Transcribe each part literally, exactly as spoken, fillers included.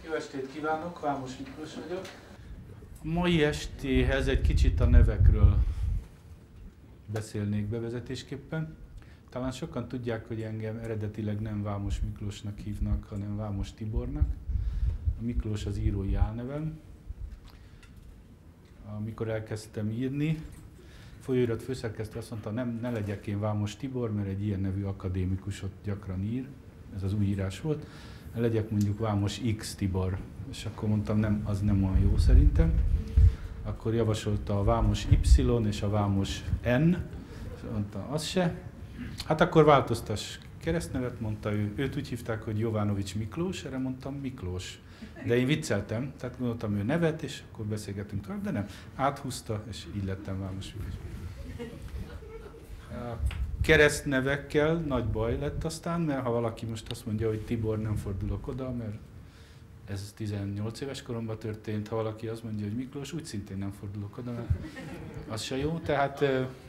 Jó estét kívánok, Vámos Miklós vagyok. A mai estéhez egy kicsit a nevekről beszélnék bevezetésképpen. Talán sokan tudják, hogy engem eredetileg nem Vámos Miklósnak hívnak, hanem Vámos Tibornak. A Miklós az írói álnevem. Amikor elkezdtem írni, folyóirat főszerkesztő azt mondta, nem, ne legyek én Vámos Tibor, mert egy ilyen nevű akadémikusot gyakran ír, ez az új írás volt, legyek mondjuk Vámos X Tibor, és akkor mondtam, nem, az nem olyan jó szerintem. Akkor javasolta a Vámos Y és a Vámos N, és mondta, az se. Hát akkor változtass keresztnevet, mondta ő. Őt úgy hívták, hogy Jovanovics Miklós, erre mondtam Miklós. De én vicceltem, tehát gondoltam ő nevet, és akkor beszélgetünk tovább, de nem. Áthúzta, és így lettem Vámos Miklós. A keresztnevekkel nagy baj lett aztán, mert ha valaki most azt mondja, hogy Tibor, nem fordulok oda, mert ez tizennyolc éves koromban történt, ha valaki azt mondja, hogy Miklós, úgy szintén nem fordulok oda, mert az se jó, tehát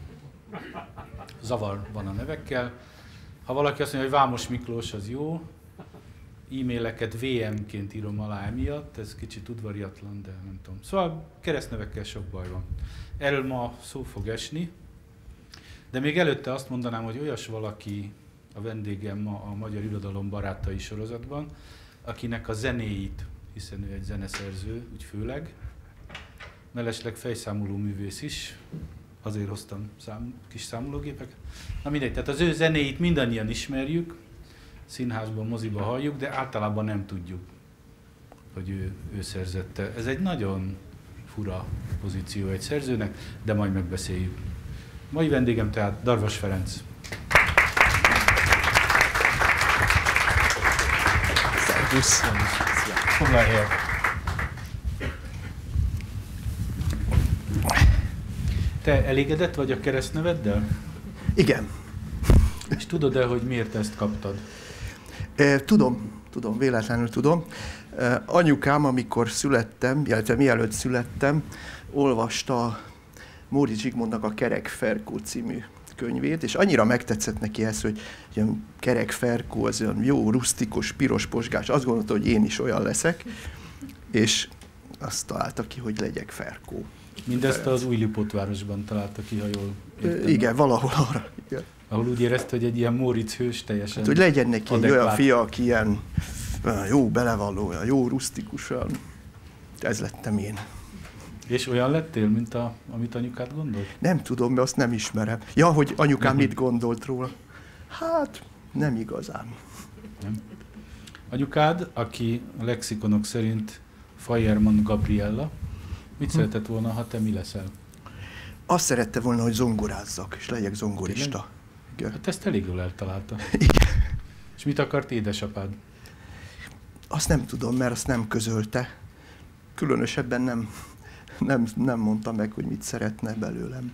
zavar van a nevekkel. Ha valaki azt mondja, hogy Vámos Miklós, az jó, e-maileket vé em-ként írom alá emiatt, ez kicsit udvariatlan, de nem tudom. Szóval keresztnevekkel sok baj van. Erről ma szó fog esni, de még előtte azt mondanám, hogy olyas valaki a vendégem ma a Magyar Irodalom Barátai sorozatban, akinek a zenéit, hiszen ő egy zeneszerző, úgy főleg, mellesleg fejszámoló művész is, azért hoztam szám, kis számológépeket. Na mindegy, tehát az ő zenéit mindannyian ismerjük, színházban, moziban halljuk, de általában nem tudjuk, hogy ő, ő szerzette. Ez egy nagyon fura pozíció egy szerzőnek, de majd megbeszéljük. Mai vendégem tehát Darvas Ferenc. Szervusz! Foglalj helyet! Te elégedett vagy a keresztneveddel? Igen. És tudod-e, hogy miért ezt kaptad? Tudom, tudom, véletlenül tudom. Anyukám, amikor születtem, illetve mielőtt születtem, olvasta Móri Zsigmondnak a Kerek Ferkó című könyvét, és annyira megtetszett neki ez, hogy ilyen Kerek Ferkó, az olyan jó, rusztikus, piros posgás. Azt gondolta, hogy én is olyan leszek, és azt találta ki, hogy legyek Ferkó. Mindezt az Újlipótvárosban találta ki, ha jól értem. Igen, valahol arra. Igen. Ahol úgy érezte, hogy egy ilyen Móricz hős teljesen hát, hogy legyen neki egy adekvát. olyan fia, aki ilyen jó belevaló, jó rusztikusan. Ez lettem én. És olyan lettél, mint a, amit anyukád gondolt? Nem tudom, mert azt nem ismerem. Ja, hogy anyukám mit gondolt róla? Hát, nem igazán. Nem. Anyukád, aki a lexikonok szerint Feuermann Gabriella, mit hm. szeretett volna, ha te mi leszel? Azt szerette volna, hogy zongorázzak, és legyek zongorista. Igen. Hát ezt elég jól eltalálta. Igen. És mit akart édesapád? Azt nem tudom, mert azt nem közölte. Különösebben nem, nem, nem mondta meg, hogy mit szeretne belőlem.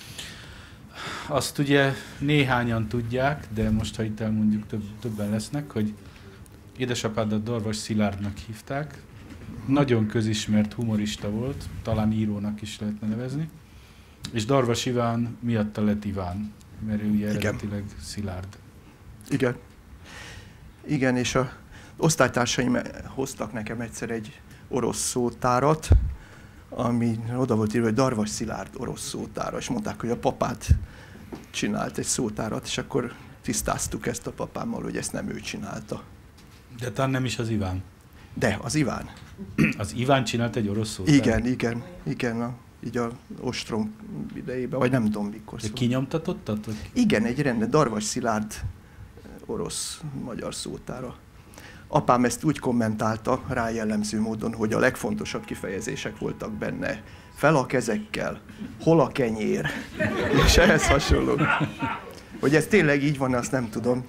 Azt ugye néhányan tudják, de most, ha itt elmondjuk, több, többen lesznek, hogy édesapádat Darvas Szilárdnak hívták. Nagyon közismert humorista volt, talán írónak is lehetne nevezni. És Darvas Iván miatta lett Iván, mert ő ugye eredetileg Szilárd. Igen. Igen, és a osztálytársaim hoztak nekem egyszer egy orosz szótárat, ami oda volt írva, hogy Darvas Szilárd orosz szótára, és mondták, hogy a papát csinált egy szótárat, és akkor tisztáztuk ezt a papámmal, hogy ezt nem ő csinálta. De talán nem is az Iván. De, az Iván. Az Iván csinált egy orosz szótárat? Igen, igen, igen, a, így a ostrom idejében, vagy nem tudom mikor. De kinyomtatottad? Vagy? Igen, egy rende, Darvas Szilárd orosz-magyar szótára. Apám ezt úgy kommentálta, rá jellemző módon, hogy a legfontosabb kifejezések voltak benne. Fel a kezekkel, hol a kenyér, és ehhez hasonló. Hogy ez tényleg így van, azt nem tudom.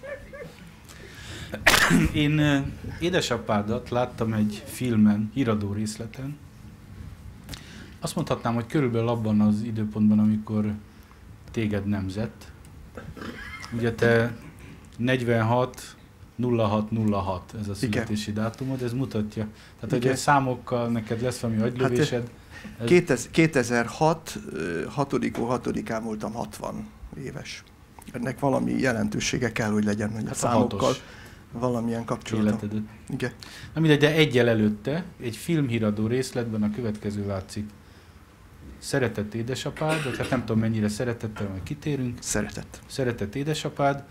Én édesapádat láttam egy filmen, híradó részleten. Azt mondhatnám, hogy körülbelül abban az időpontban, amikor téged nemzett. Ugye te negyvenhat nulla hat nulla hat ez a születési Igen. dátumod, ez mutatja. Tehát, hogy a számokkal neked lesz valami agylövésed. Hát, ez... kétezer-hat hatodikó hatodikán voltam hatvan éves. Ennek valami jelentősége kell, hogy legyen, hogy hát a számokkal. valamilyen kapcsolatom. Életedőt. Igen. Na mindegy, de egyel előtte, egy filmhíradó részletben a következő látszik. Szeretett édesapád, tehát nem tudom mennyire szeretettel, majd kitérünk. Szeretett. Szeretett édesapád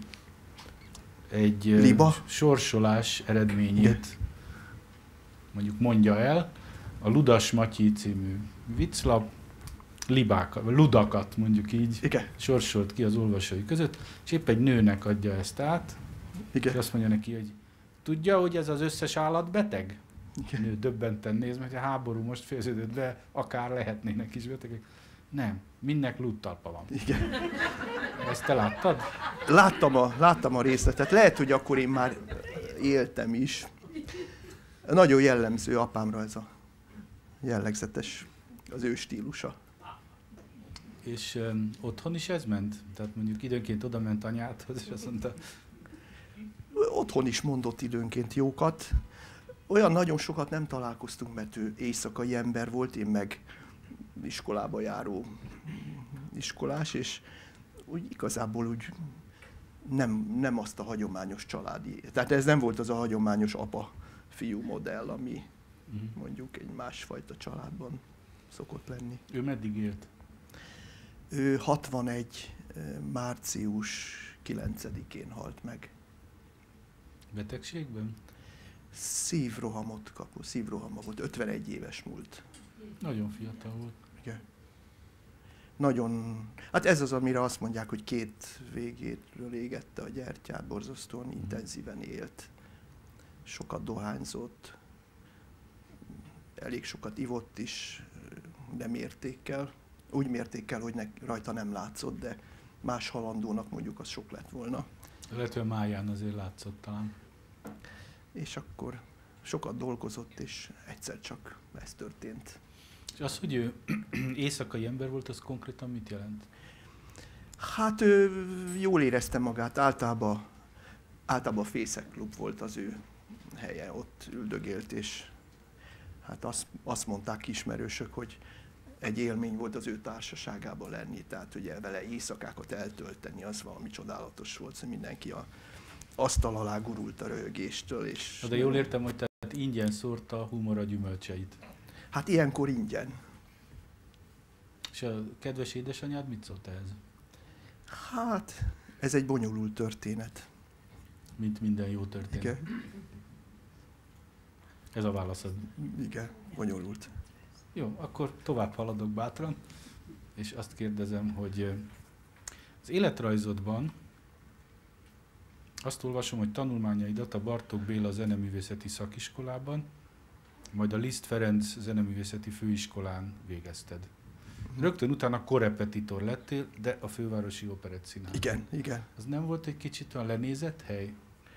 egy Liba. sorsolás eredményét Igen. mondjuk mondja el. A Ludas Matyi című vicclap libákat, ludakat mondjuk így Igen. sorsolt ki az olvasói között, és épp egy nőnek adja ezt át, Igen. és azt mondja neki, hogy tudja, hogy ez az összes állat beteg? Igen. Nő döbbenten néz, mert a háború most fejeződött be, akár lehetnének is betegek. Nem, mindnek lúttalpa van. Igen. Ezt te láttad? Láttam a, láttam a részletet. Lehet, hogy akkor én már éltem is. Nagyon jellemző apámra ez a jellegzetes, az ő stílusa. És um, otthon is ez ment? Tehát mondjuk időnként oda ment anyádhoz, és azt mondta... Otthon is mondott időnként jókat. Olyan nagyon sokat nem találkoztunk, mert ő éjszakai ember volt, én meg iskolába járó iskolás, és úgy igazából úgy nem, nem azt a hagyományos családi... Tehát ez nem volt az a hagyományos apa-fiú modell, ami uh-huh. mondjuk egy másfajta családban szokott lenni. Ő meddig élt? Ő hatvanegy. március kilencedikén halt meg. Betegségben? Szívrohamot kapott, szívrohama volt, ötvenegy éves múlt. Nagyon fiatal volt. Igen. Nagyon, hát ez az, amire azt mondják, hogy két végétről égette a gyertyát, borzasztóan mm. intenzíven élt. Sokat dohányzott, elég sokat ivott is, de mértékkel. Úgy mértékkel, hogy ne, rajta nem látszott, de más halandónak mondjuk az sok lett volna. Lehet, hogy a máján azért látszott talán. És akkor sokat dolgozott, és egyszer csak ez történt. És az, hogy ő éjszakai ember volt, az konkrétan mit jelent? Hát ő jól érezte magát, általában, általában a Fészek Klub volt az ő helye, ott üldögélt, és hát azt, azt mondták ismerősök, hogy egy élmény volt az ő társaságában lenni, tehát ugye vele éjszakákat eltölteni, az valami csodálatos volt, hogy mindenki a asztal alá gurult a röhögéstől. És de jól értem, hogy tehát ingyen szórta a humor a gyümölcseit. Hát ilyenkor ingyen. És a kedves édesanyád mit szólt ehhez? Hát, ez egy bonyolult történet. Mint minden jó történet. Igen. Ez a válaszod. Igen, bonyolult. Jó, akkor tovább haladok bátran, és azt kérdezem, hogy az életrajzodban azt olvasom, hogy tanulmányaidat a Bartók Béla Zeneművészeti Szakiskolában, majd a Liszt Ferenc Zeneművészeti Főiskolán végezted. Rögtön utána korrepetitor lettél, de a Fővárosi Operettszínházban. Igen, igen. Az nem volt egy kicsit olyan lenézett hely?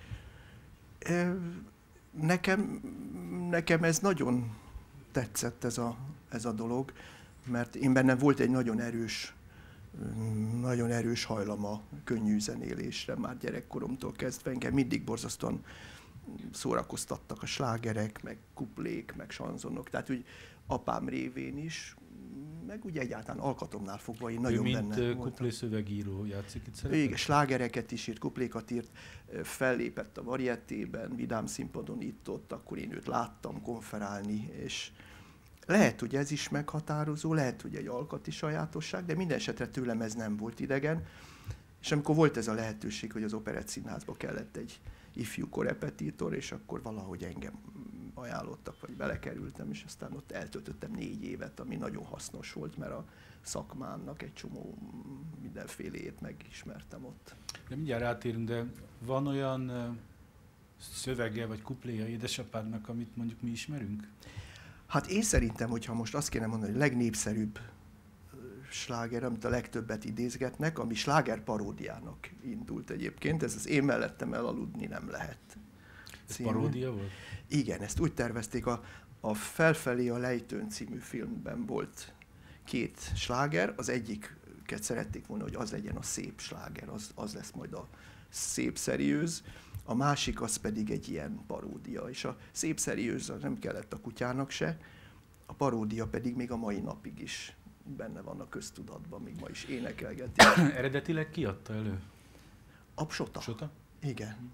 E, nekem, nekem ez nagyon tetszett ez a, ez a dolog, mert én bennem volt egy nagyon erős, nagyon erős hajlam a könnyű zenélésre, már gyerekkoromtól kezdve. Engem mindig borzasztóan szórakoztattak a slágerek, meg kuplék, meg sanzonok, tehát úgy apám révén is, meg úgy egyáltalán alkatomnál fogva én nagyon ő benne mint kuplé szövegíró játszik itt szerepet? Igen, slágereket is írt, kuplékat írt, fellépett a Varietében, Vidám Színpadon itt-ott, akkor én őt láttam konferálni, és lehet, hogy ez is meghatározó, lehet, hogy egy alkati sajátosság, de minden esetre tőlem ez nem volt idegen, és amikor volt ez a lehetőség, hogy az Operettszínházba kellett egy ifjú korrepetitor, és akkor valahogy engem ajánlottak, vagy belekerültem, és aztán ott eltöltöttem négy évet, ami nagyon hasznos volt, mert a szakmának egy csomó mindenféléjét megismertem ott. De mindjárt rátérünk, de van olyan szövege vagy kupléja édesapádnak, amit mondjuk mi ismerünk? Hát én szerintem, hogyha most azt kéne mondani, hogy a legnépszerűbb sláger, amit a legtöbbet idézgetnek, ami sláger paródiának indult egyébként, ez az Én mellettem elaludni nem lehet. Ez paródia volt? Igen, ezt úgy tervezték, a, a Felfelé a lejtőn című filmben volt két sláger, az egyiket szerették volna, hogy az legyen a szép sláger, az, az lesz majd a szép szeriőz, a másik az pedig egy ilyen paródia, és a szép szeriőz nem kellett a kutyának se, a paródia pedig még a mai napig is benne van a köztudatban, még ma is énekelgetik. Eredetileg ki adta elő? A Psota. Psota? Igen.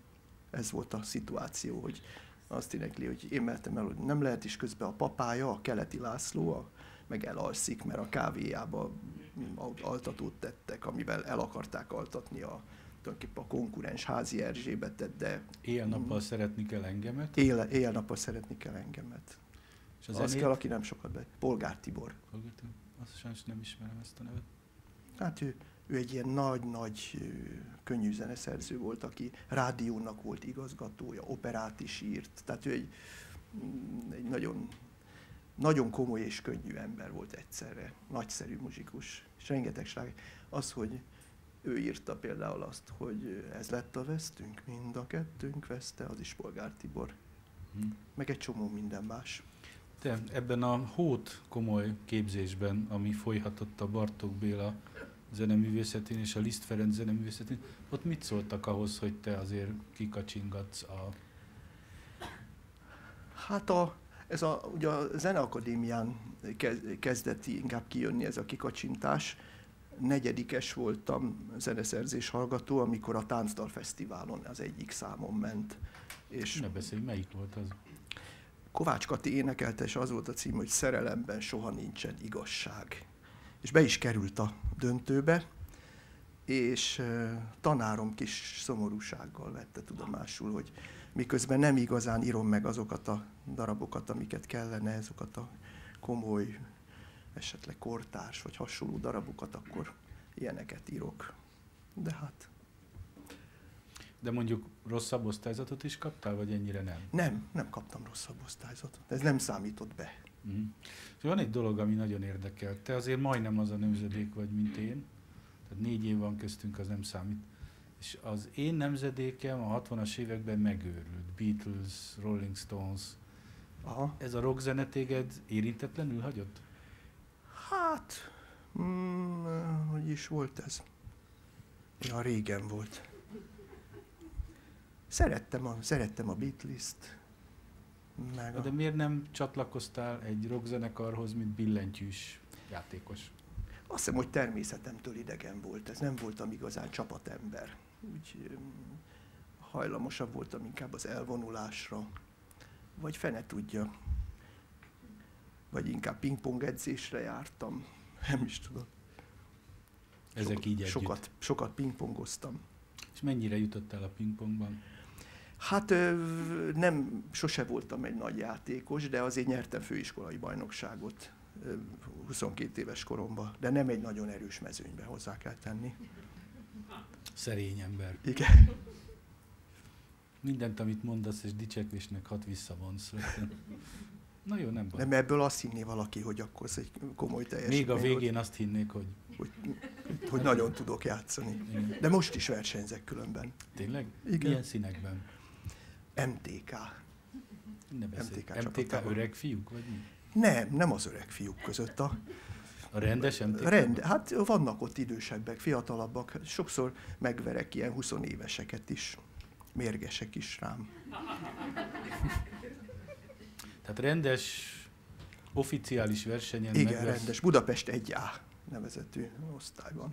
Ez volt a szituáció, hogy azt énekli, hogy én mertem el, hogy nem lehet, is közben a papája, a Keleti László, a, meg elalszik, mert a kávéjába altatót tettek, amivel el akarták altatni a, tulajdonképpen a konkurens Házi Erzsébetet, de... Éjjel-nappal mm, szeretni kell engemet? Éjjel, éjjel-nappal szeretni kell engemet. És az, az kell, aki nem sokat be. Polgár Tibor. Polgár Tibor. Azt sajnos nem ismerem ezt a nevet. Hát ő, ő egy ilyen nagy-nagy könnyű zeneszerző volt, aki rádiónak volt igazgatója, operát is írt. Tehát ő egy, egy nagyon, nagyon komoly és könnyű ember volt egyszerre. Nagyszerű muzsikus. És rengeteg sláger. Az, hogy ő írta például azt, hogy ez lett a vesztünk, mind a kettőnk veszte, az is Polgár Tibor. Hmm. Meg egy csomó minden más. Te ebben a hót komoly képzésben, ami folyhatott a Bartók Béla zeneművészetén és a Liszt Ferenc zeneművészetén, ott mit szóltak ahhoz, hogy te azért kikacsingatsz a... Hát a, ez a, ugye a Zeneakadémián kezdett inkább kijönni ez a kikacsintás. Negyedikes voltam zeneszerzés hallgató, amikor a Táncdal Fesztiválon az egyik számon ment. És ne beszélj, melyik volt az? Kovács Kati énekelte, és az volt a cím, hogy Szerelemben soha nincsen igazság. És be is került a döntőbe, és tanárom kis szomorúsággal vette tudomásul, hogy miközben nem igazán írom meg azokat a darabokat, amiket kellene, azokat a komoly, esetleg kortárs vagy hasonló darabokat, akkor ilyeneket írok. De hát... De mondjuk rosszabb osztályzatot is kaptál, vagy ennyire nem? Nem, nem kaptam rosszabb osztályzatot. Ez nem számított be. Mm. És van egy dolog, ami nagyon érdekel. Te azért majdnem az a nemzedék vagy, mint én. Tehát négy év van köztünk, az nem számít. És az én nemzedékem a hatvanas években megőrült. Beatles, Rolling Stones. Aha. Ez a rockzene téged érintetlenül hagyott? Hát, mm, hogy is volt ez? Ja, régen volt. Szerettem a, szerettem a Beatles-t. Meg a... De miért nem csatlakoztál egy rockzenekarhoz, mint billentyűs játékos? Azt hiszem, hogy természetemtől idegen volt. Ez nem voltam igazán csapatember. Úgy hajlamosabb voltam inkább az elvonulásra. Vagy fene tudja. Vagy inkább pingpong edzésre jártam. Nem is tudom. Ezek Sok, így együtt. Sokat, sokat pingpongoztam. És mennyire jutottál a pingpongban? Hát nem, sose voltam egy nagy játékos, de azért nyertem főiskolai bajnokságot huszonkét éves koromban, de nem egy nagyon erős mezőnybe, hozzá kell tenni. Szerény ember. Igen. Mindent, amit mondasz, és dicsekvésnek hat visszavonsz. Na jó, nem baj. Nem, ebből azt hinné valaki, hogy akkor ez egy komoly teljesítmény. Még a végén hogy, azt hinnék, hogy... Hogy, hogy nagyon tudok játszani. Igen. De most is versenyzek különben. Tényleg? Igen. Milyen színekben? em té ká. Ne beszélj. em té ká öreg fiúk, vagy mi? Nem, nem az öreg fiúk között. A, a rendes em té ká? Rend, hát vannak ott idősebbek, fiatalabbak. Sokszor megverek ilyen huszonéveseket is. Mérgesek is rám. Tehát rendes, oficiális versenyen igen, megvesz... rendes. Budapest egy á nevezetű osztályban.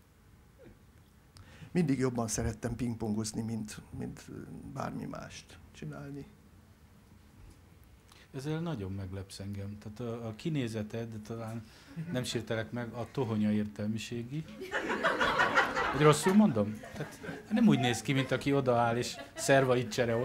Mindig jobban szerettem pingpongozni, mint, mint bármi mást csinálni. Ezzel nagyon meglepsz engem. Tehát a, a kinézeted, de talán nem sértelek meg, a tohonya értelmiségi. Hogy rosszul mondom? Tehát nem úgy néz ki, mint aki odaáll és szervait cserél.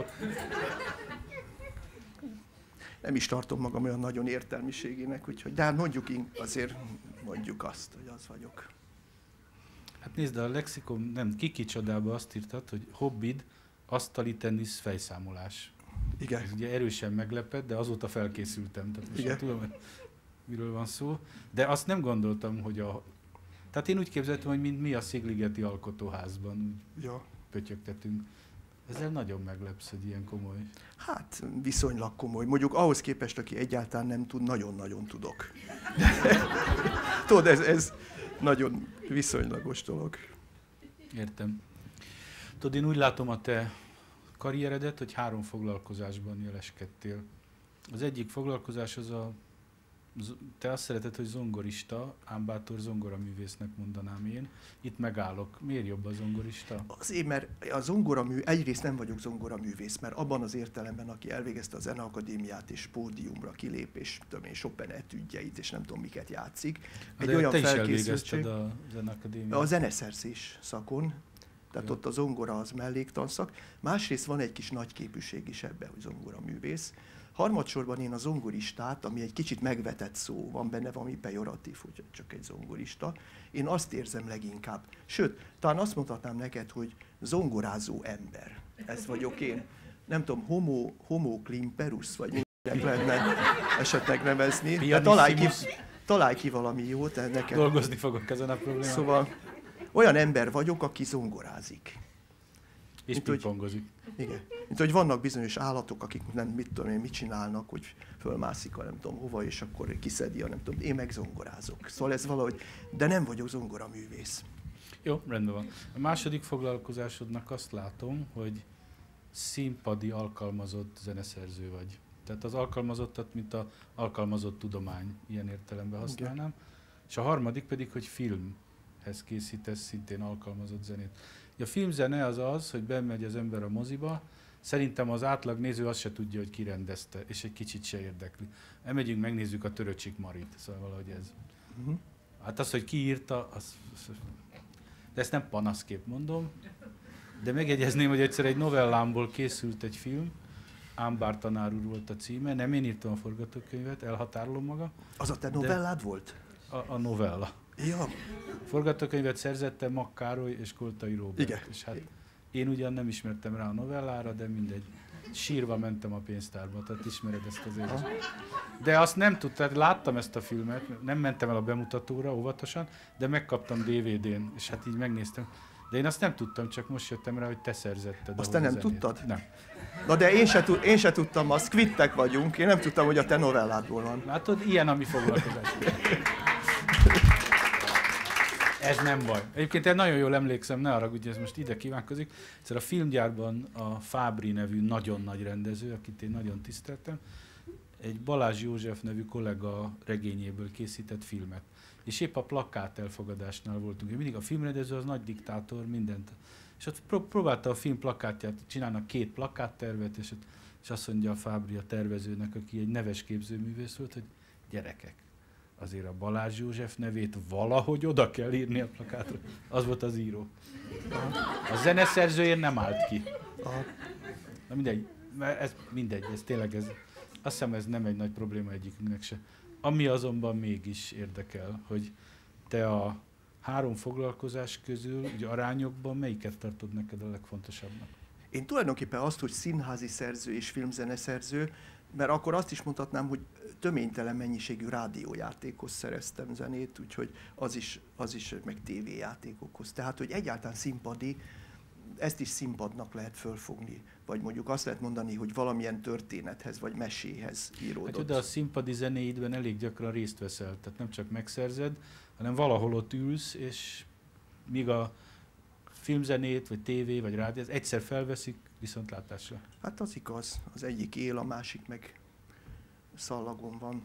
Nem is tartom magam olyan nagyon értelmiségének, úgyhogy, de hát mondjuk azért mondjuk azt, hogy az vagyok. Hát nézd, a lexikon, nem, Kiki csodában azt írtad, hogy hobbid, asztali tenisz, fejszámolás. Igen. Ez ugye erősen meglepett, de azóta felkészültem, tehát most igen. Tudom, miről van szó. De azt nem gondoltam, hogy a... Tehát én úgy képzeltem, hogy mint mi a Szigligeti Alkotóházban ja. pötyögtetünk. Ezzel nagyon meglepsz, hogy ilyen komoly. Hát viszonylag komoly. Mondjuk ahhoz képest, aki egyáltalán nem tud, nagyon-nagyon tudok. Tudod, ez, ez nagyon viszonylagos dolog. Értem. Tudod, én úgy látom a te karrieredet, hogy három foglalkozásban jeleskedtél. Az egyik foglalkozás az a te azt szereted, hogy zongorista, ám bátor zongoraművésznek mondanám én. Itt megállok. Miért jobb a zongorista? Azért, mert a zongoramű, egyrészt nem vagyok zongoraművész, mert abban az értelemben, aki elvégezte a Zeneakadémiát és pódiumra kilép, és tudom én, Chopin etüdjeit, és nem tudom miket játszik. Egy De olyan te is elvégezted a Zeneakadémiát. A zeneszerzés szakon. Tehát ott a zongora az melléktanszak. Másrészt van egy kis nagyképűség is ebben, hogy zongoraművész. Harmadsorban én a zongoristát, ami egy kicsit megvetett szó, van benne valami pejoratív, hogy csak egy zongorista, én azt érzem leginkább. Sőt, talán azt mondhatnám neked, hogy zongorázó ember. Ez vagyok én. Nem tudom, homo, homo klimperus, vagy mindnek lehetne esetleg nevezni. De találj ki, találj ki valami jót nekem. Dolgozni fogok ezen a problémán. Szóval olyan ember vagyok, aki zongorázik. És pingpongozik. Igen. Mint hogy vannak bizonyos állatok, akik nem mit tudom én, mit csinálnak, hogy fölmászik a nem tudom hova, és akkor kiszedi a nem tudom, én meg zongorázok. Szóval ez valahogy, de nem vagyok zongoraművész. Jó, rendben van. A második foglalkozásodnak azt látom, hogy színpadi alkalmazott zeneszerző vagy. Tehát az alkalmazottat, mint az alkalmazott tudomány, ilyen értelemben használnám. Igen. És a harmadik pedig, hogy filmhez készítesz szintén alkalmazott zenét. A filmzene az az, hogy bemegy az ember a moziba, szerintem az átlag néző azt se tudja, hogy ki rendezte, és egy kicsit se érdekli. Elmegyünk, megnézzük a Töröcsik Marit, szóval valahogy ez. Uh-huh. Hát az, hogy ki írta, az, de ezt nem panaszkép mondom, de megjegyezném, hogy egyszer egy novellámból készült egy film, Ámbár tanár úr volt a címe, nem én írtam a forgatókönyvet, elhatárolom magam. Az a te novellád volt? A, a novella. Ja. Forgatókönyvet szerzette Mag Károly és Koltai Róbert. Igen. És hát én ugyan nem ismertem rá a novellára, de mindegy. Sírva mentem a pénztárba, tehát ismered ezt az érzést. De azt nem tudtam, láttam ezt a filmet, nem mentem el a bemutatóra óvatosan, de megkaptam dé vé dén, és hát így megnéztem. De én azt nem tudtam, csak most jöttem rá, hogy te szerzetted. Azt te nem tudtad? Nem. Na de én se, én se tudtam, azt kvittek vagyunk, én nem tudtam, hogy a te novelládból van. Látod, ilyen a mi foglalkozás. Ez nem baj. Egyébként én nagyon jól emlékszem, ne haragudj, ez most ide kívánkozik. Egyszer a filmgyárban a Fábri nevű nagyon nagy rendező, akit én nagyon tiszteltem, egy Balázs József nevű kollega regényéből készített filmet. És épp a plakát elfogadásnál voltunk. Mindig a filmrendező az nagy diktátor, mindent. És ott pró- próbálta a film plakátját, csinálnak két plakáttervet, és, ott, és azt mondja a Fábri a tervezőnek, aki egy neves képzőművész volt, hogy gyerekek, azért a Balázs József nevét valahogy oda kell írni a plakátra. Az volt az író. A zeneszerzőért nem állt ki. Na mindegy, ez mindegy, ez tényleg ez. Azt hiszem, ez nem egy nagy probléma egyikünknek se. Ami azonban mégis érdekel, hogy te a három foglalkozás közül, ugye arányokban melyiket tartod neked a legfontosabbnak? Én tulajdonképpen azt, hogy színházi szerző és filmzeneszerző, mert akkor azt is mondhatnám, hogy töménytelen mennyiségű rádiójátékhoz szereztem zenét, úgyhogy az is, az is meg tévéjátékokhoz. Tehát, hogy egyáltalán színpadi, ezt is színpadnak lehet fölfogni. Vagy mondjuk azt lehet mondani, hogy valamilyen történethez, vagy meséhez íródott. Hát, de a színpadi zenéidben elég gyakran részt veszel, tehát nem csak megszerzed, hanem valahol ott ülsz, és míg a filmzenét, vagy tévé, vagy rádió, ez egyszer felveszik viszontlátásra. Hát az igaz, az egyik él, a másik meg szallagon van.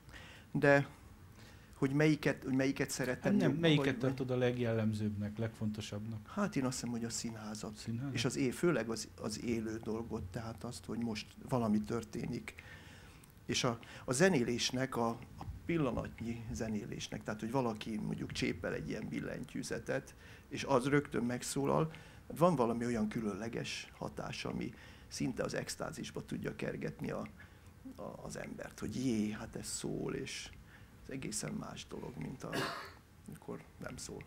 De hogy melyiket, hogy melyiket szeretem. Hát nem, melyiket tartod a legjellemzőbbnek, legfontosabbnak? Hát én azt hiszem, hogy a színházat. Színházat? És az é, főleg az, az élő dolgot, tehát azt, hogy most valami történik. És a, a zenélésnek, a, a pillanatnyi zenélésnek, tehát hogy valaki mondjuk csépel egy ilyen billentyűzetet, és az rögtön megszólal, van valami olyan különleges hatás, ami szinte az extázisba tudja kergetni a, a, az embert, hogy jé, hát ez szól, és ez egészen más dolog, mint a, amikor nem szól.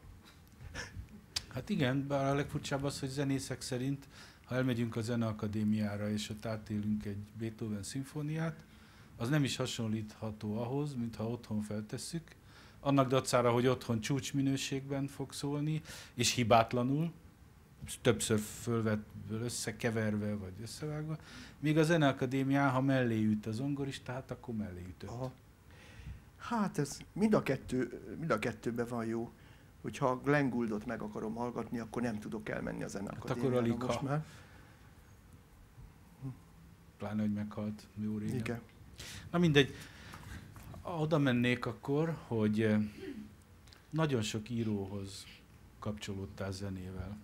Hát igen, bár a legfurcsább az, hogy zenészek szerint, ha elmegyünk a Zeneakadémiára, és ott átélünk egy Beethoven szimfóniát, az nem is hasonlítható ahhoz, mintha otthon feltesszük. Annak dacára, hogy otthon csúcsminőségben fog szólni, és hibátlanul, többször fölvett, összekeverve vagy összevágva. Míg a Zeneakadémián, ha mellé üt a zongorista, hát akkor mellé ütött. Aha. Hát ez mind a, kettő, mind a kettőben van jó. Hogyha Glenn Gouldot meg akarom hallgatni, akkor nem tudok elmenni a Zeneakadémiára hát akkor most már. Pláne, hogy meghalt jó régen. Igen. Na mindegy. Oda mennék akkor, hogy nagyon sok íróhoz kapcsolódtál zenével.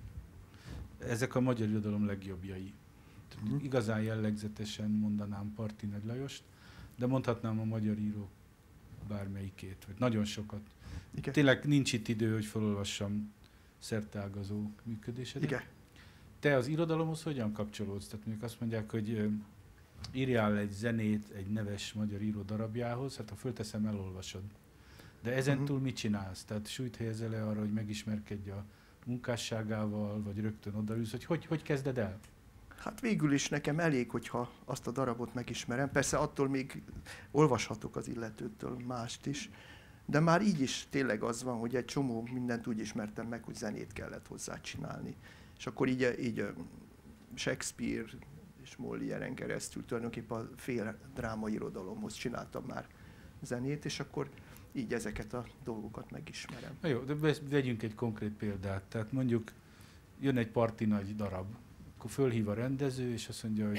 Ezek a magyar irodalom legjobbjai. Uh-huh. Igazán jellegzetesen mondanám Parti Nagy Lajost, de mondhatnám a magyar írók bármelyikét, vagy nagyon sokat. Igen. Tényleg nincs itt idő, hogy felolvassam szerteágazó működésedet. Igen. Te az irodalomhoz hogyan kapcsolódsz? Tehát mondjuk azt mondják, hogy írjál egy zenét egy neves magyar író darabjához, hát ha fölteszem, elolvasod. De ezen uh-huh. túl mit csinálsz? Tehát súlyt helyezel le arra, hogy megismerkedj a munkásságával, vagy rögtön odaülsz, hogy, hogy hogy kezded el? Hát végül is nekem elég, hogyha azt a darabot megismerem. Persze attól még olvashatok az illetőtől mást is, de már így is tényleg az van, hogy egy csomó mindent úgy ismertem meg, hogy zenét kellett hozzá csinálni. És akkor így, így Shakespeare és Molière-en keresztül tulajdonképpen a fél drámairodalomhoz csináltam már zenét, és akkor így ezeket a dolgokat megismerem. Na jó, de vegyünk egy konkrét példát. Tehát mondjuk jön egy Parti Nagy darab, akkor fölhív a rendező, és azt mondja, hogy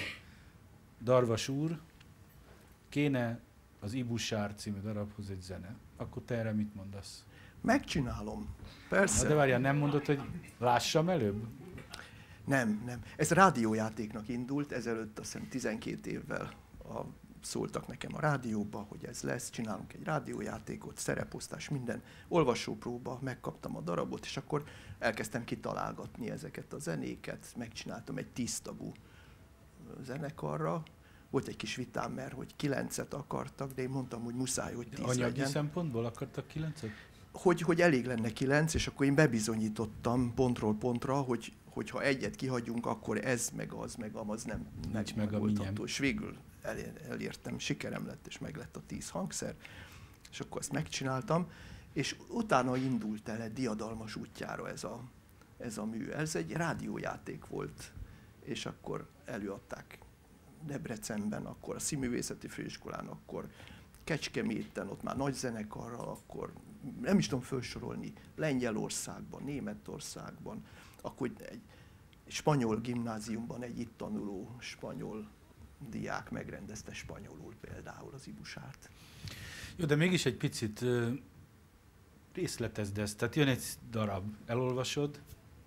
Darvas úr, kéne az Ibusár című darabhoz egy zene. Akkor te erre mit mondasz? Megcsinálom, persze. Na de várjál, nem mondod, hogy lássam előbb? Nem, nem. Ez rádiójátéknak indult, ezelőtt azt hiszem tizenkét évvel a, szóltak nekem a rádióba, hogy ez lesz, csinálunk egy rádiójátékot, szereposztás, minden, olvasópróba, megkaptam a darabot, és akkor elkezdtem kitalálgatni ezeket a zenéket, megcsináltam egy tíztagú zenekarra. Volt egy kis vitám, mert hogy kilencet akartak, de én mondtam, hogy muszáj, hogy tíz legyen. Anyagi szempontból akartak kilencet? Hogy, hogy elég lenne kilenc, és akkor én bebizonyítottam pontról pontra, hogy hogyha egyet kihagyunk, akkor ez, meg az, meg az nem, nem meg megoldható. És végül elértem, sikerem lett, és meg lett a tíz hangszer, és akkor ezt megcsináltam, és utána indult el egy diadalmas útjára ez a, ez a mű. Ez egy rádiójáték volt, és akkor előadták Debrecenben, akkor a Színművészeti Főiskolán, akkor Kecskeméten, ott már nagy zenekarral, akkor nem is tudom felsorolni, Lengyelországban, Németországban, akkor egy spanyol gimnáziumban egy itt tanuló spanyol diák megrendezte spanyolul például az Ibusárt. Jó, de mégis egy picit uh, részletezd ezt. Tehát jön egy darab, elolvasod,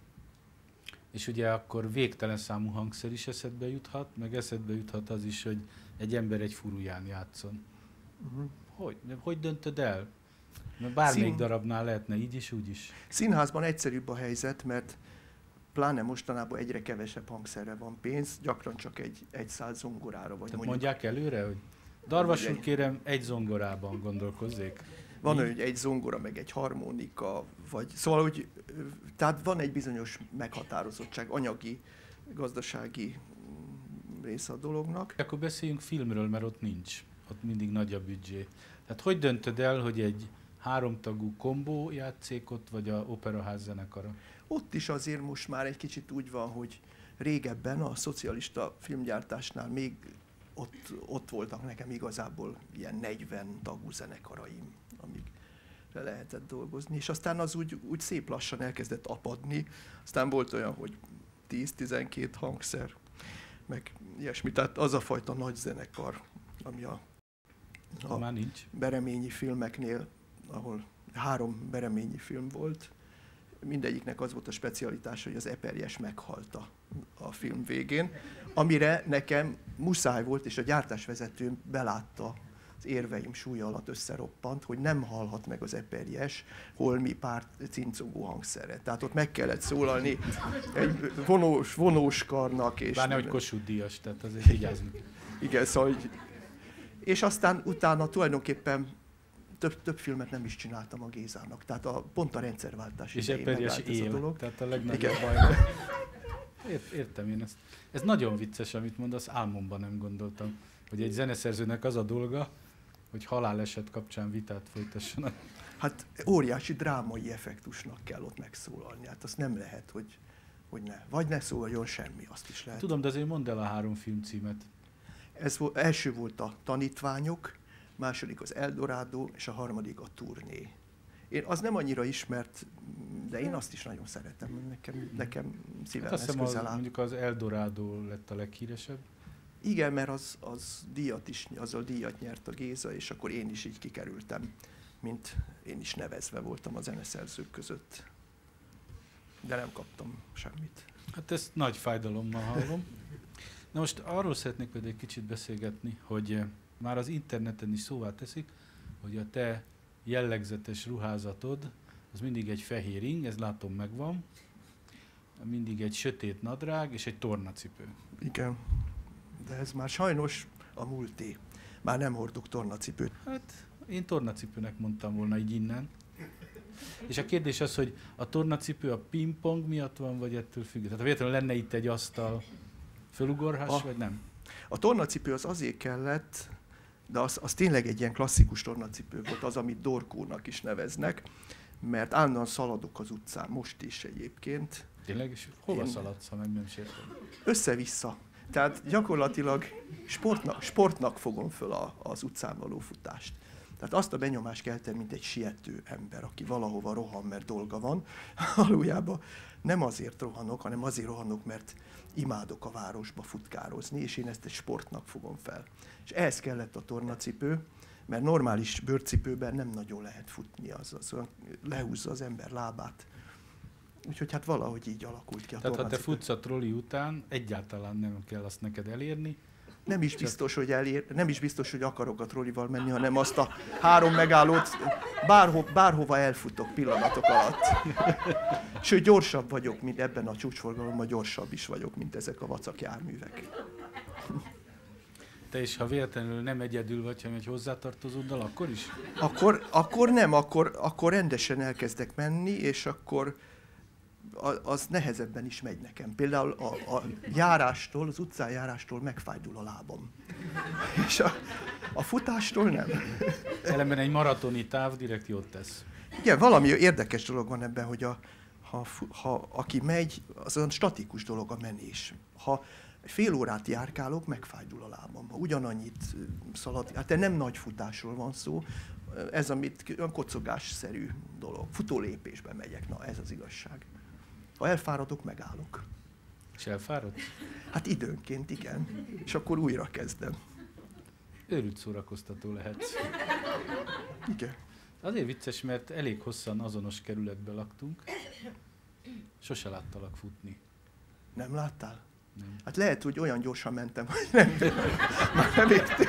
és ugye akkor végtelen számú hangszer is eszedbe juthat, meg eszedbe juthat az is, hogy egy ember egy furuján játszon. Uh-huh. Hogy? Hogy döntöd el? Mert bármelyik Szín... darabnál lehetne így is, úgy is. Színházban egyszerűbb a helyzet, mert pláne mostanában egyre kevesebb hangszerre van pénz, gyakran csak egy, egy száz zongorára. Vagy mondjuk... mondják előre, hogy Darvas úr, kérem, egy zongorában gondolkozzék. Van olyan, hogy egy zongora, meg egy harmonika, vagy... Szóval, hogy tehát van egy bizonyos meghatározottság, anyagi, gazdasági része a dolognak. Akkor beszéljünk filmről, mert ott nincs. Ott mindig nagy a büdzsé. Tehát hogy döntöd el, hogy egy háromtagú kombó játszékot, vagy a Operaház zenekara? Ott is azért most már egy kicsit úgy van, hogy régebben a szocialista filmgyártásnál még ott, ott voltak nekem igazából ilyen negyven tagú zenekaraim, amíg lehetett dolgozni, és aztán az úgy, úgy szép lassan elkezdett apadni, aztán volt olyan, hogy tíz-tizenkét hangszer, meg ilyesmi, tehát az a fajta nagy zenekar, ami a, a már nincs. Bereményi filmeknél, ahol három Bereményi film volt, mindegyiknek az volt a specialitása, hogy az Eperjes meghalt a, a film végén, amire nekem muszáj volt, és a gyártásvezetőm belátta, az érveim súlya alatt összeroppant, hogy nem halhat meg az Eperjes holmi pár cincogó hangszerre. Tehát ott meg kellett szólalni egy vonós, vonós karnak. És Bárne, hogy Kossuth Díjas, tehát azért vigyázzunk. Igen, szóval, és aztán utána tulajdonképpen Több, több filmet nem is csináltam a Gézának, tehát a, pont a rendszerváltás és idején megállt ez a dolog. Tehát a legnagyobb baj. Ért, értem én ezt. Ez nagyon vicces, amit mondasz, álmomban nem gondoltam, hogy egy zeneszerzőnek az a dolga, hogy haláleset kapcsán vitát folytassanak. Hát óriási drámai effektusnak kell ott megszólalni, hát azt nem lehet, hogy, hogy ne. Vagy ne szóljon semmi, azt is lehet. Tudom, de azért mondd el a három film címet. Ez volt, első volt a Tanítványok, második az Eldorado, és a harmadik a Turné. Én az nem annyira ismert, de én azt is nagyon szeretem, nekem, nekem szívemhez hát közel áll. Mondjuk az Eldorado lett a leghíresebb. Igen, mert az, az díjat is, azzal díjat nyert a Géza, és akkor én is így kikerültem, mint én is nevezve voltam a zeneszerzők között. De nem kaptam semmit. Hát ezt nagy fájdalommal hallom. Na most arról szeretnék majd egy kicsit beszélgetni, hogy már az interneten is szóvá teszik, hogy a te jellegzetes ruházatod az mindig egy fehér ing, ez látom megvan, mindig egy sötét nadrág és egy tornacipő. Igen, de ez már sajnos a múlté. Már nem hordok tornacipőt. Hát én tornacipőnek mondtam volna így innen. És a kérdés az, hogy a tornacipő a pingpong miatt van, vagy ettől függ? Tehát ha véletlenül lenne itt egy asztal, fölugorhass, vagy nem? A tornacipő az azért kellett, de az, az tényleg egy ilyen klasszikus tornacipő volt, az, amit dorkónak is neveznek, mert állandóan szaladok az utcán, most is egyébként. Tényleg? És hova Én... szaladsz, ha meg nem sértem? Össze-vissza. Tehát gyakorlatilag sportnak, sportnak fogom föl a, az utcán való futást. Tehát azt a benyomást keltem, mint egy siető ember, aki valahova rohan, mert dolga van. Valójában nem azért rohanok, hanem azért rohanok, mert imádok a városba futkározni, és én ezt egy sportnak fogom fel. És ehhez kellett a tornacipő, mert normális bőrcipőben nem nagyon lehet futni, az, az lehúzza az ember lábát. Úgyhogy hát valahogy így alakult ki a Tehát tornacipő. ha te futsz a troli után, egyáltalán nem kell azt neked elérni. Nem is biztos, hogy elér, nem is biztos, hogy akarok a trollival menni, hanem azt a három megállót bárho, bárhova elfutok pillanatok alatt. Sőt, gyorsabb vagyok, mint ebben a csúcsforgalomban, gyorsabb is vagyok, mint ezek a vacak járművek. Te is, ha véletlenül nem egyedül vagy, hanem egy hozzátartozóddal, akkor is? Akkor, akkor nem, akkor, akkor rendesen elkezdek menni, és akkor az nehezebben is megy nekem. Például a, a járástól, az utcán járástól megfájdul a lábam. És a, a futástól nem. Ellenben egy maratoni táv direkt jót tesz. Igen, valami érdekes dolog van ebben, hogy a, ha, ha aki megy, az olyan statikus dolog a menés. Ha fél órát járkálok, megfájdul a lábam. Ha ugyanannyit szalad, hát nem nagy futásról van szó, ez amit olyan kocogásszerű dolog. Futólépésben megyek, na ez az igazság. Ha elfáradok, megállok. És elfárad? Hát időnként, igen. És akkor újra kezdem. Őrült szórakoztató lehet. Igen. Azért vicces, mert elég hosszan azonos kerületben laktunk. Sose láttalak futni. Nem láttál? Nem. Hát lehet, hogy olyan gyorsan mentem, hogy nem, már nem értem.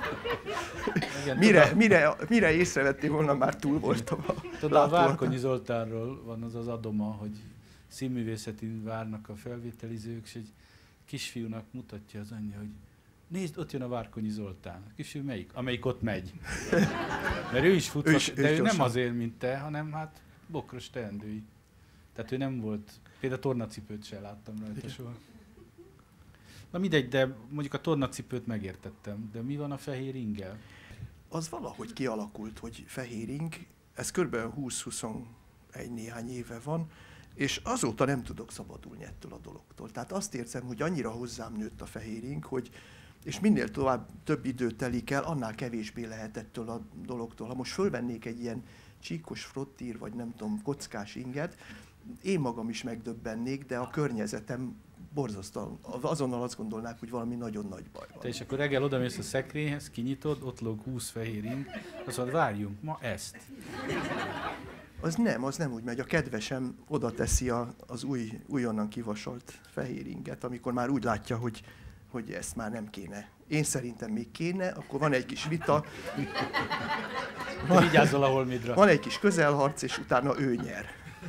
Igen, Mire, tudom, mire, mire észrevettél volna, már túl voltam a tudom, a Várkonyi Zoltánról van az az adoma, hogy színművészetén várnak a felvételizők, és egy kisfiúnak mutatja az anyja, hogy nézd, ott jön a Várkonyi Zoltán. A kisfiú melyik? Amelyik ott megy. Mert ő is futva, ő is, de ő ő nem azért, mint te, hanem hát bokros teendői. Tehát ő nem volt, például tornacipőt sem láttam rajta soha. Na mindegy, de mondjuk a tornacipőt megértettem, de mi van a fehér inggel? Az valahogy kialakult, hogy fehér ing, ez kb. húsz-huszonegy néhány éve van, és azóta nem tudok szabadulni ettől a dologtól. Tehát azt érzem, hogy annyira hozzám nőtt a fehér ing, hogy és minél tovább több idő telik el, annál kevésbé lehet ettől a dologtól. Ha most fölvennék egy ilyen csíkos frottír, vagy nem tudom, kockás inget, én magam is megdöbbennék, de a környezetem borzasztóan, azonnal azt gondolnák, hogy valami nagyon nagy baj van. Te és akkor reggel odamész a szekrényhez, kinyitod, ott lóg húsz fehér ing, azt mondod, várjunk, ma ezt. Az nem, az nem úgy megy. A kedvesem oda teszi a, az új, újonnan kivasolt fehér inget, amikor már úgy látja, hogy, hogy ezt már nem kéne. Én szerintem még kéne, akkor van egy kis vita. Te vigyázzol a holmidra. Van egy kis közelharc, és utána ő nyer.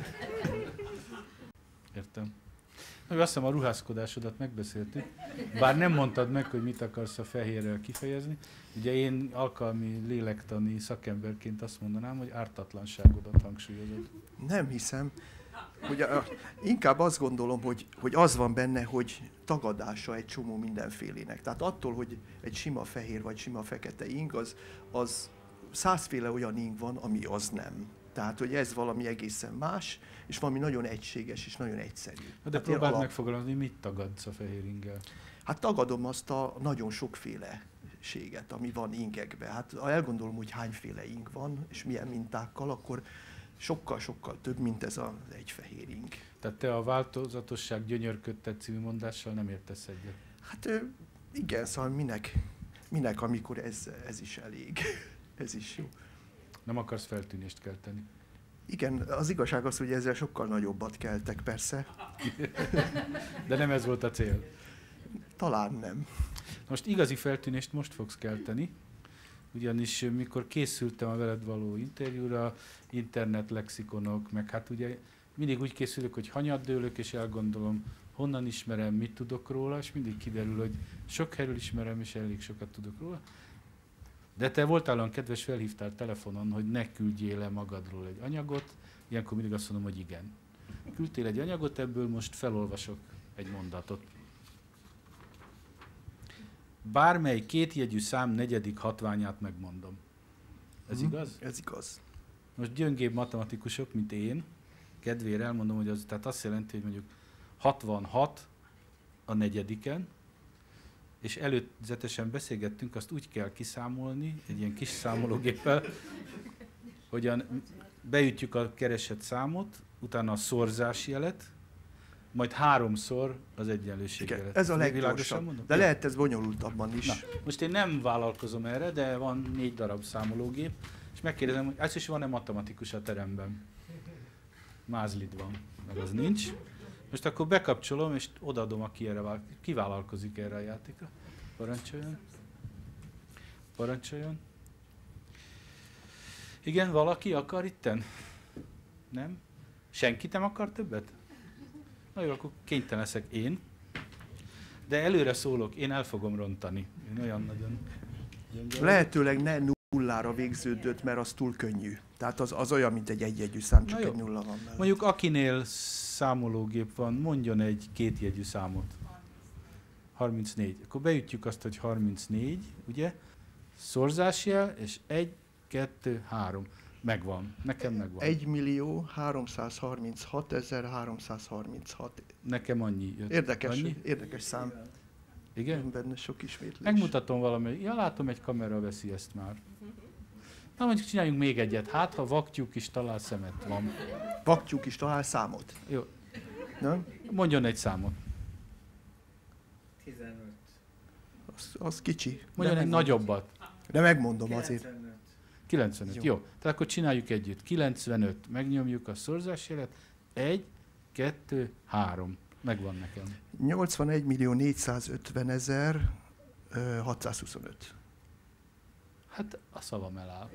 Értem. Azt hiszem a ruházkodásodat megbeszéltük, bár nem mondtad meg, hogy mit akarsz a fehérrel kifejezni. Ugye én alkalmi lélektani szakemberként azt mondanám, hogy ártatlanságodat hangsúlyozod. Nem hiszem. Hogy a, inkább azt gondolom, hogy, hogy az van benne, hogy tagadása egy csomó mindenfélének. Tehát attól, hogy egy sima fehér vagy sima fekete ing, az, az százféle olyan ing van, ami az nem. Tehát, hogy ez valami egészen más, és valami nagyon egységes és nagyon egyszerű. De hát próbáld alap... megfogalmazni, mit tagadsz a fehér inggel? Hát tagadom azt a nagyon sokféleséget, ami van ingekben. Hát ha elgondolom, hogy hányféle ing van, és milyen mintákkal, akkor sokkal-sokkal több, mint ez az egy fehér ing. Tehát te a változatosság gyönyörködtet című mondással nem értesz egyet? Hát Igen, szóval minek, minek amikor ez, ez is elég. Ez is jó. Nem akarsz feltűnést kelteni. Igen, az igazság az, hogy ezzel sokkal nagyobbat keltek, persze. De nem ez volt a cél. Talán nem. Most igazi feltűnést most fogsz kelteni, ugyanis mikor készültem a veled való interjúra, internet, meg hát ugye mindig úgy készülök, hogy hanyaddőlök, és elgondolom, honnan ismerem, mit tudok róla, és mindig kiderül, hogy sok helyről ismerem, és elég sokat tudok róla. De te voltál olyan kedves, felhívtál telefonon, hogy ne küldjél le magadról egy anyagot, ilyenkor mindig azt mondom, hogy igen. Küldtél egy anyagot, ebből most felolvasok egy mondatot. Bármely kétjegyű szám negyedik hatványát megmondom. Ez hmm, igaz? Ez igaz. Most gyöngébb matematikusok, mint én, kedvére elmondom, hogy az tehát azt jelenti, hogy mondjuk hatvanhat a negyediken, és előzetesen beszélgettünk, azt úgy kell kiszámolni, egy ilyen kis számológéppel, hogy beütjük a keresett számot, utána a szorzás jelet, majd háromszor az egyenlőség jelet. Ez a leggyorsabb, de lehet ez bonyolultabban is. Na, most én nem vállalkozom erre, de van négy darab számológép, és megkérdezem, hogy ez is van-e matematikus a teremben? Mázlid van, meg az nincs. Most akkor bekapcsolom, és odaadom, aki erre vál... kivállalkozik erre a játékra. Parancsoljon. Parancsoljon. Igen, valaki akar itten? Nem? Senki nem akar többet? Na jó, akkor kénytelen leszek én. De előre szólok, én el fogom rontani. Én olyan nagyon... Lehetőleg ne nullára végződött, mert az túl könnyű. Tehát az, az olyan, mint egy egy-jegyű szám, csak egy nulla van mellett. Mondjuk akinél számológép van, mondjon egy kétjegyű számot. harmincnégy. Akkor beütjük azt, hogy harmincnégy, ugye? Szorzásjel, és egy, kettő, három. Megvan. Nekem megvan. egy millió háromszázharminchat ezer háromszázharminchat. Nekem annyi jött. Érdekes, annyi? érdekes szám. Igen? Benne sok ismétlés. Megmutatom valami. Ja, látom, egy kamera veszi ezt már. Na, mondjuk csináljunk még egyet. Hát, ha vaktyúk is talál szemet van. Vaktyúk is talál számot. Jó. Nem? Mondjon egy számot. tizenöt. Az, az kicsi. Mondjon egy nagyobbat. De megmondom kilencvenöt. azért. kilencvenöt. Jó. Jó. Tehát akkor csináljuk együtt. kilencvenöt. Megnyomjuk a szorzásjelet. egy, kettő, három. Megvan nekem. nyolcvanegy millió négyszázötven ezer hatszázhuszonöt. Hát a szavam eláll.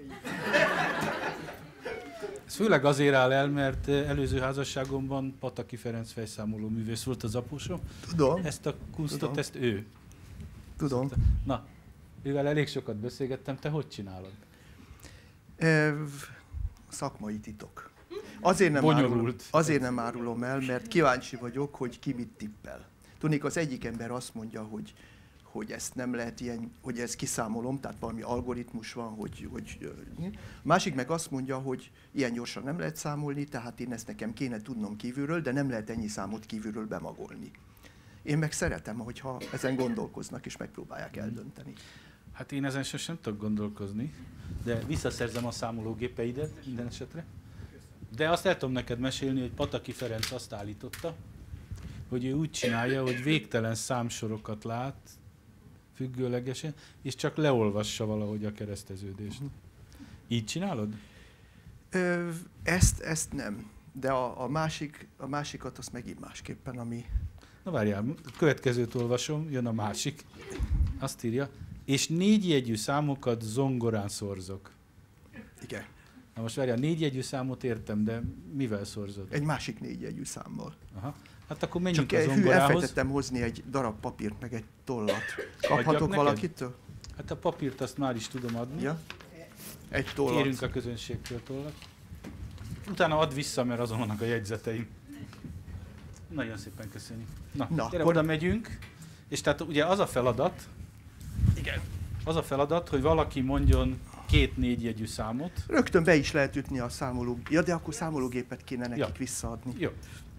Ez főleg azért áll el, mert előző házasságomban Pataki Ferenc fejszámoló művész volt az apusom. Tudom. Ezt a kunstot, Tudom. ezt ő. Tudom. Na, ővel elég sokat beszélgettem, te hogy csinálod? E, szakmai titok. Azért nem, árulom, azért nem árulom el, mert kíváncsi vagyok, hogy ki mit tippel. Tudnék, az egyik ember azt mondja, hogy, hogy ezt nem lehet ilyen, hogy ezt kiszámolom, tehát valami algoritmus van, hogy, hogy... A másik meg azt mondja, hogy ilyen gyorsan nem lehet számolni, tehát én ezt nekem kéne tudnom kívülről, de nem lehet ennyi számot kívülről bemagolni. Én meg szeretem, hogyha ezen gondolkoznak és megpróbálják eldönteni. Hát én ezen sosem tudok gondolkozni, de visszaszerzem a számológépeidet minden esetre. De azt el tudom neked mesélni, hogy Pataki Ferenc azt állította, hogy ő úgy csinálja, hogy végtelen számsorokat lát, függőlegesen, és csak leolvassa valahogy a kereszteződést. Így csinálod? Ö, ezt, ezt nem. De a, a, másik, a másikat azt megint másképpen, ami... Na várjál, következőt olvasom, jön a másik. Azt írja, és négyjegyű számokat zongorán szorzok. Igen. Na most várjál, négyjegyű számot értem, de mivel szorzod? Egy másik négyjegyű számmal. Aha. Hát akkor menjünk Csak a hű, zongorához. elfelejtettem hozni egy darab papírt, meg egy tollat. Kaphatok valakitől? Hát a papírt azt már is tudom adni. Ja. Egy tollat. Kérünk a közönségtől tollat. Utána add vissza, mert azon vannak a jegyzeteim. Nagyon szépen köszönjük. Na, Na gyere, akkor... oda megyünk. És tehát ugye az a feladat, igen, az a feladat, hogy valaki mondjon két négyjegyű számot. Rögtön be is lehet ütni a számoló... Ja, de akkor számológépet kéne nekik ja. visszaadni. Jó.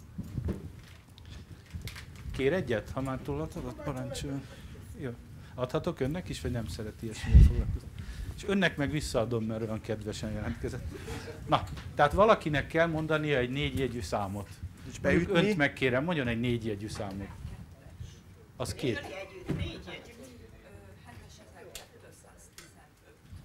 Kér egyet, ha már tollat adott, parancsoljon. Jó. Adhatok önnek is, vagy nem szereti ilyesmivel foglalkozni? És önnek meg visszaadom, mert olyan kedvesen jelentkezett. Na, tehát valakinek kell mondania egy négyjegyű számot. És beütni? Önt megkérem, mondjon egy négyjegyű számot. Az két.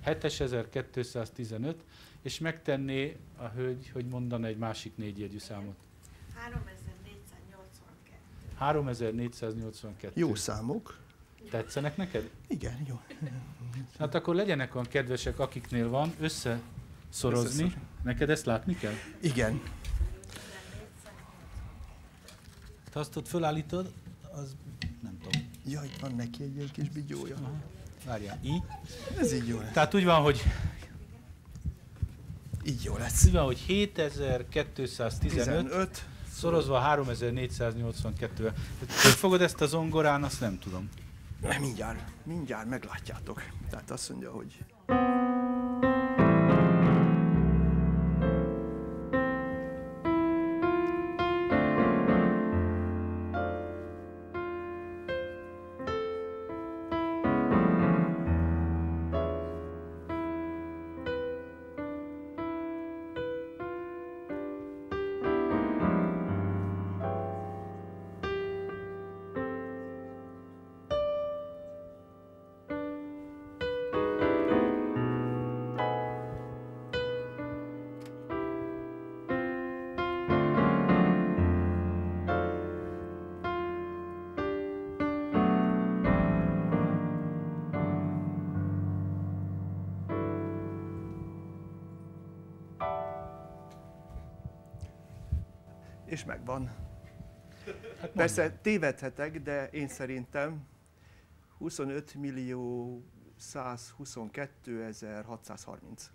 hétezer-kétszáztizenöt, és megtenné a hölgy, hogy mondana egy másik négyjegyű számot. háromezer-négyszáznyolcvankettő. háromezer-négyszáznyolcvankettő. Jó számok. Tetszenek neked? Igen, jó. Hát akkor legyenek olyan kedvesek, akiknél van, összeszorozni. Összeszor. Neked ezt látni kell? Igen. Ha azt ott fölállítod, az nem tudom. Ja, itt van neki egy ilyen kis bigyója. Aha. Várjál, így? Ez így jó lesz. Tehát úgy van, hogy, Így jó lesz. úgy van, hogy hétezer-kétszáztizenöt tizenöt. szorozva háromezer-négyszáznyolcvankettővel. Hogy fogod ezt a zongorán, azt nem tudom. Mindjárt, mindjárt meglátjátok. Tehát azt mondja, hogy... És megvan. Hát Persze tévedhetek, de én szerintem huszonöt millió százhuszonkétezer-hatszázharminc.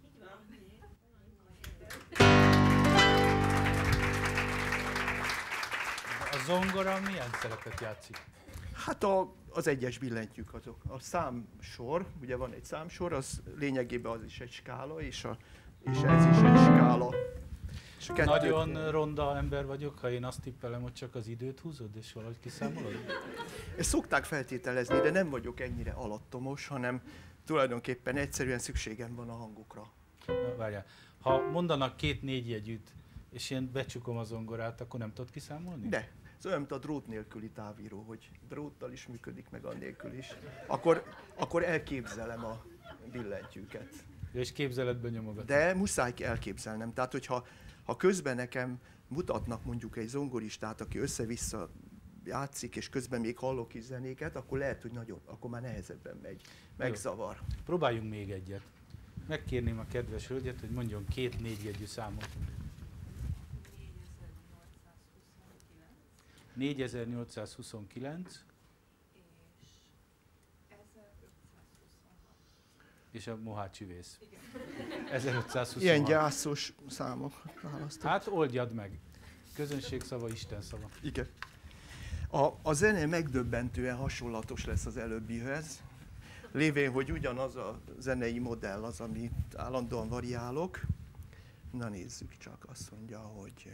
a zongora milyen szerepet játszik? Hát a, az egyes billentyűk azok. A számsor, ugye van egy számsor, az lényegében az is egy skála, és, a, és ez is egy skála. És a kettő... Nagyon ronda ember vagyok, ha én azt tippelem, hogy csak az időt húzod, és valahogy kiszámolod? Ezt szokták feltételezni, de nem vagyok ennyire alattomos, hanem tulajdonképpen egyszerűen szükségem van a hangokra. Na, várjál. Ha mondanak két négyjegyűt, és én becsukom a zongorát, akkor nem tudod kiszámolni? De, ez olyan, mint a drót nélküli távíró, hogy dróttal is működik, meg annélkül is. Akkor, akkor elképzelem a billentyűket. Ja, és képzeletben nyomogatod. De muszáj elképzelnem. Tehát, hogyha ha közben nekem mutatnak mondjuk egy zongoristát, aki össze-vissza játszik, és közben még hallok is zenéket, akkor lehet, hogy nagyon, akkor már nehezebben megy. Megzavar. Próbáljunk még egyet. Megkérném a kedves hölgyet, hogy mondjon két négyjegyű számot. négyezer-nyolcszázhuszonkilenc és a Mohácsi vész. ezerötszázhuszonhat. Ilyen gyászos számok választott. Hát oldjad meg. Közönség szava, Isten szava. Igen. A, a zene megdöbbentően hasonlatos lesz az előbbihez, lévén, hogy ugyanaz a zenei modell az, amit állandóan variálok. Na nézzük csak, azt mondja, hogy...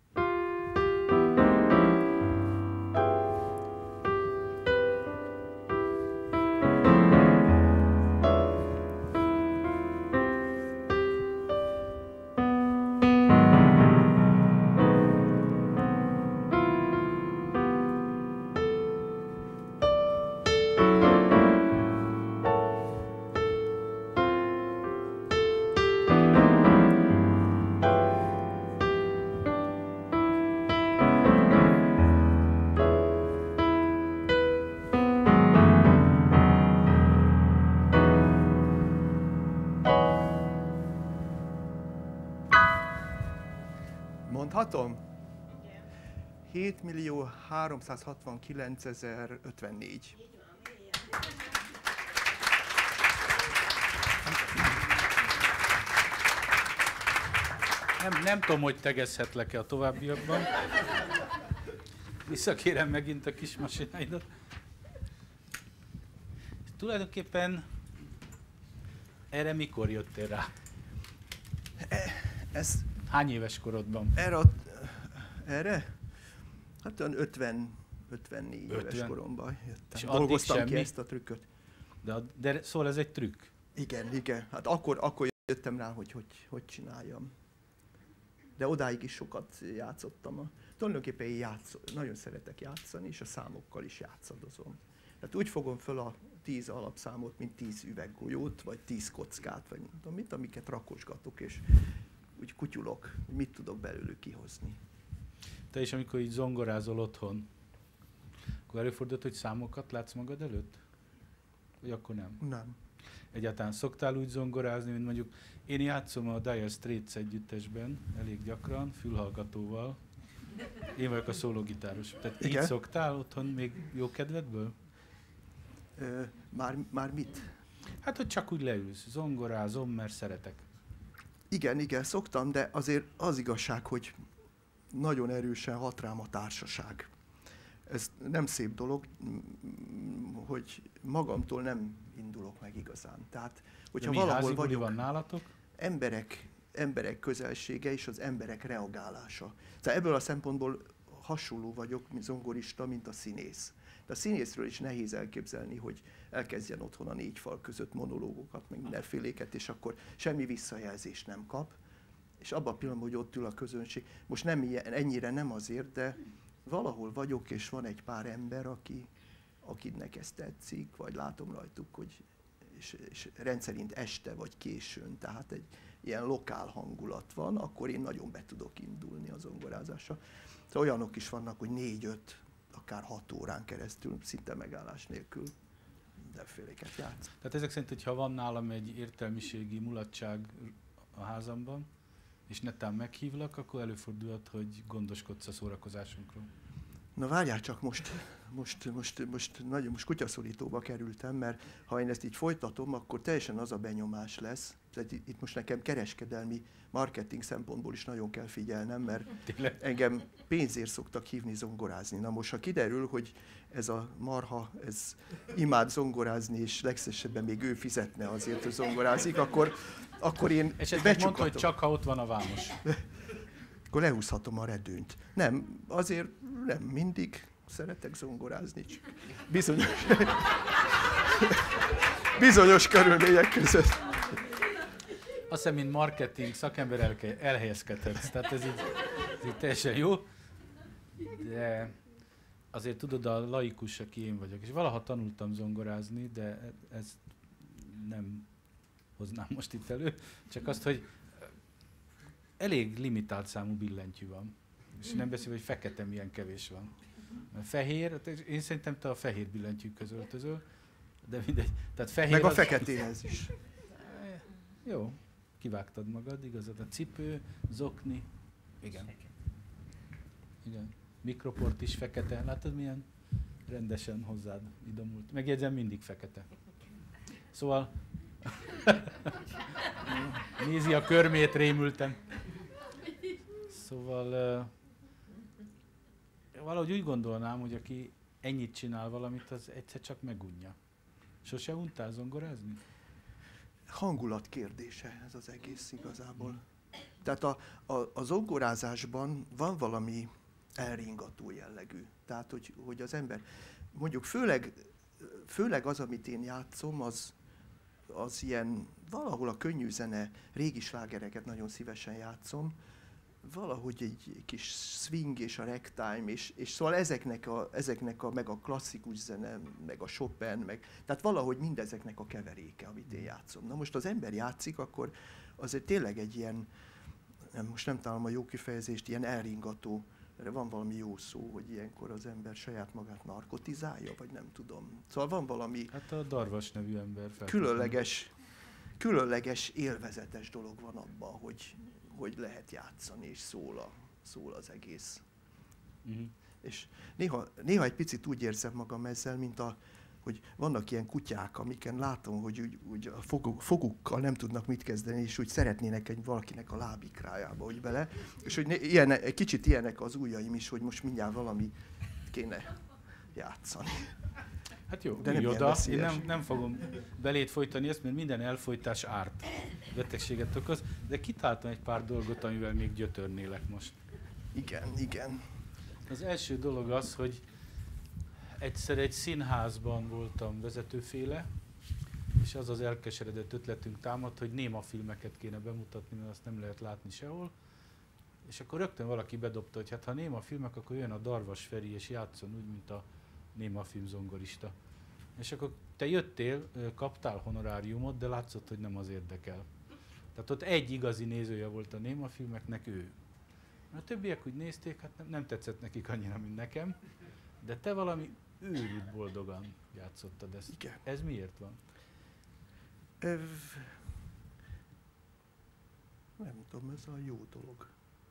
Mondhatom? hét millió háromszázhatvankilencezer ötvennégy. Nem, nem tudom, hogy tegezhetlek-e a továbbiakban. Visszakérem megint a kis masináidat. Tulajdonképpen erre mikor jöttél rá? Ez, Hány éves korodban? erre, a, erre? Hát olyan ötven, ötvennégy éves ötven. koromban jöttem. És addig Dolgoztam ki semmi? ezt a trükköt. De, de szóval ez egy trükk. Igen, igen. Hát akkor, akkor jöttem rá, hogy hogy, hogy csináljam. De odáig is sokat játszottam. Tulajdonképpen én játsz, nagyon szeretek játszani, és a számokkal is játszadozom. Tehát úgy fogom föl a tíz alapszámot, mint tíz üveggolyót, vagy tíz kockát, vagy nem tudom mit, amiket rakosgatok, és úgy kutyulok, mit tudok belőlük kihozni. Te is, amikor így zongorázol otthon, akkor előfordult, hogy számokat látsz magad előtt? Vagy akkor nem? Nem. Egyáltalán szoktál úgy zongorázni, mint mondjuk én játszom a Dire Straits együttesben elég gyakran, fülhallgatóval. Én vagyok a szólógitáros. Tehát Igen? így szoktál otthon még jó kedvedből? Ö, már, már mit? Hát, hogy csak úgy leülsz, zongorázom, mert szeretek. Igen, igen, szoktam, de azért az igazság, hogy nagyon erősen hat rám a társaság. Ez nem szép dolog, hogy magamtól nem indulok meg igazán. Tehát, hogyha mi, valahol vagyok, van nálatok? Emberek, emberek közelsége és az emberek reagálása. Tehát ebből a szempontból hasonló vagyok, mint zongorista, mint a színész. De a színészről is nehéz elképzelni, hogy elkezdjen otthon a négy fal között monológokat, meg mindenféléket, és akkor semmi visszajelzést nem kap. És abban a pillanatban, hogy ott ül a közönség, most nem ilyen, ennyire nem azért, de valahol vagyok, és van egy pár ember, aki, akinek ez tetszik, vagy látom rajtuk, hogy és, és rendszerint este vagy későn, tehát egy ilyen lokál hangulat van, akkor én nagyon be tudok indulni a zongorázásra. Szóval olyanok is vannak, hogy négy-öt, akár hat órán keresztül, szinte megállás nélkül mindenféléket játsz. Tehát ezek szerint, hogyha van nálam egy értelmiségi mulatság a házamban, és netán meghívlak, akkor előfordulhat, hogy gondoskodsz a szórakozásunkról. Na várjál csak, most, most, most, most, nagyon, most kutyaszorítóba kerültem, mert ha én ezt így folytatom, akkor teljesen az a benyomás lesz. Tehát itt most nekem kereskedelmi, marketing szempontból is nagyon kell figyelnem, mert Tényleg? engem pénzért szoktak hívni zongorázni. Na most, ha kiderül, hogy ez a marha, ez imád zongorázni, és legszebben még ő fizetne azért, hogy zongorázik, akkor, akkor én esetleg mondta, hogy csak ha ott van a vámos. Akkor lehúzhatom a redőnyt. Nem, azért nem mindig szeretek zongorázni, csak bizonyos, bizonyos körülmények között. Azt hiszem, mint marketing szakember el, elhelyezkedhetsz, tehát ez így, ez így teljesen jó, de azért tudod, a laikus, aki én vagyok, és valaha tanultam zongorázni, de ez nem hoznám most itt elő, csak azt, hogy elég limitált számú billentyű van, és nem beszélve, hogy fekete milyen kevés van. A fehér, én szerintem te a fehér billentyűk közöltözöl, de mindegy. Tehát fehér meg a az... feketéhez is. Jó, kivágtad magad, igazad. A cipő, zokni, igen. Igen. Mikroport is fekete, látod milyen rendesen hozzád idomult. Megjegyzem, mindig fekete. Szóval nézi a körmét, rémülten. Szóval uh, valahogy úgy gondolnám, hogy aki ennyit csinál valamit, az egyszer csak megunja. Sose untál zongorázni? Hangulat kérdése ez az egész igazából. Tehát a, a, a zongorázásban van valami elringató jellegű. Tehát, hogy, hogy az ember, mondjuk főleg, főleg az, amit én játszom, az, az ilyen valahol a könnyű zene, régi slágereket nagyon szívesen játszom, valahogy egy kis swing és a ragtime, és, és szóval ezeknek a, ezeknek a, meg a klasszikus zene, meg a Chopin, meg, tehát valahogy mindezeknek a keveréke, amit én játszom. Na most az ember játszik, akkor azért tényleg egy ilyen, nem, most nem találom a jó kifejezést, ilyen elringató, erre van valami jó szó, hogy ilyenkor az ember saját magát narkotizálja, vagy nem tudom. Szóval van valami hát a Darvas nevű ember különleges, különleges, élvezetes dolog van abban, hogy, hogy lehet játszani, és szól, a, szól az egész. Uh-huh. És néha, néha egy picit úgy érzem magam ezzel, mint a, hogy vannak ilyen kutyák, amiken látom, hogy úgy, úgy a foguk, fogukkal nem tudnak mit kezdeni, és úgy szeretnének egy valakinek a lábikrájába, hogy bele. És hogy ilyen, egy kicsit ilyenek az ujjaim is, hogy most mindjárt valami kéne játszani. Hát jó, de nem oda. Én nem, nem fogom belét folytani ezt, mert minden elfolytás árt, betegséget okoz, de kitáltam egy pár dolgot, amivel még gyötörnélek most. Igen, igen. Az első dolog az, hogy egyszer egy színházban voltam vezetőféle, és az az elkeseredett ötletünk támadt, hogy néma filmeket kéne bemutatni, mert azt nem lehet látni sehol. És akkor rögtön valaki bedobta, hogy hát ha néma filmek, akkor jön a Darvas Feri és játszon úgy, mint a néma film zongorista. És akkor te jöttél, kaptál honoráriumot, de látszott, hogy nem az érdekel. Tehát ott egy igazi nézője volt a némafilmeknek, ő. A többiek úgy nézték, hát nem, nem tetszett nekik annyira, mint nekem, de te valami őrült boldogan játszottad ezt. Igen. Ez miért van? Öv... Nem tudom, ez a jó dolog.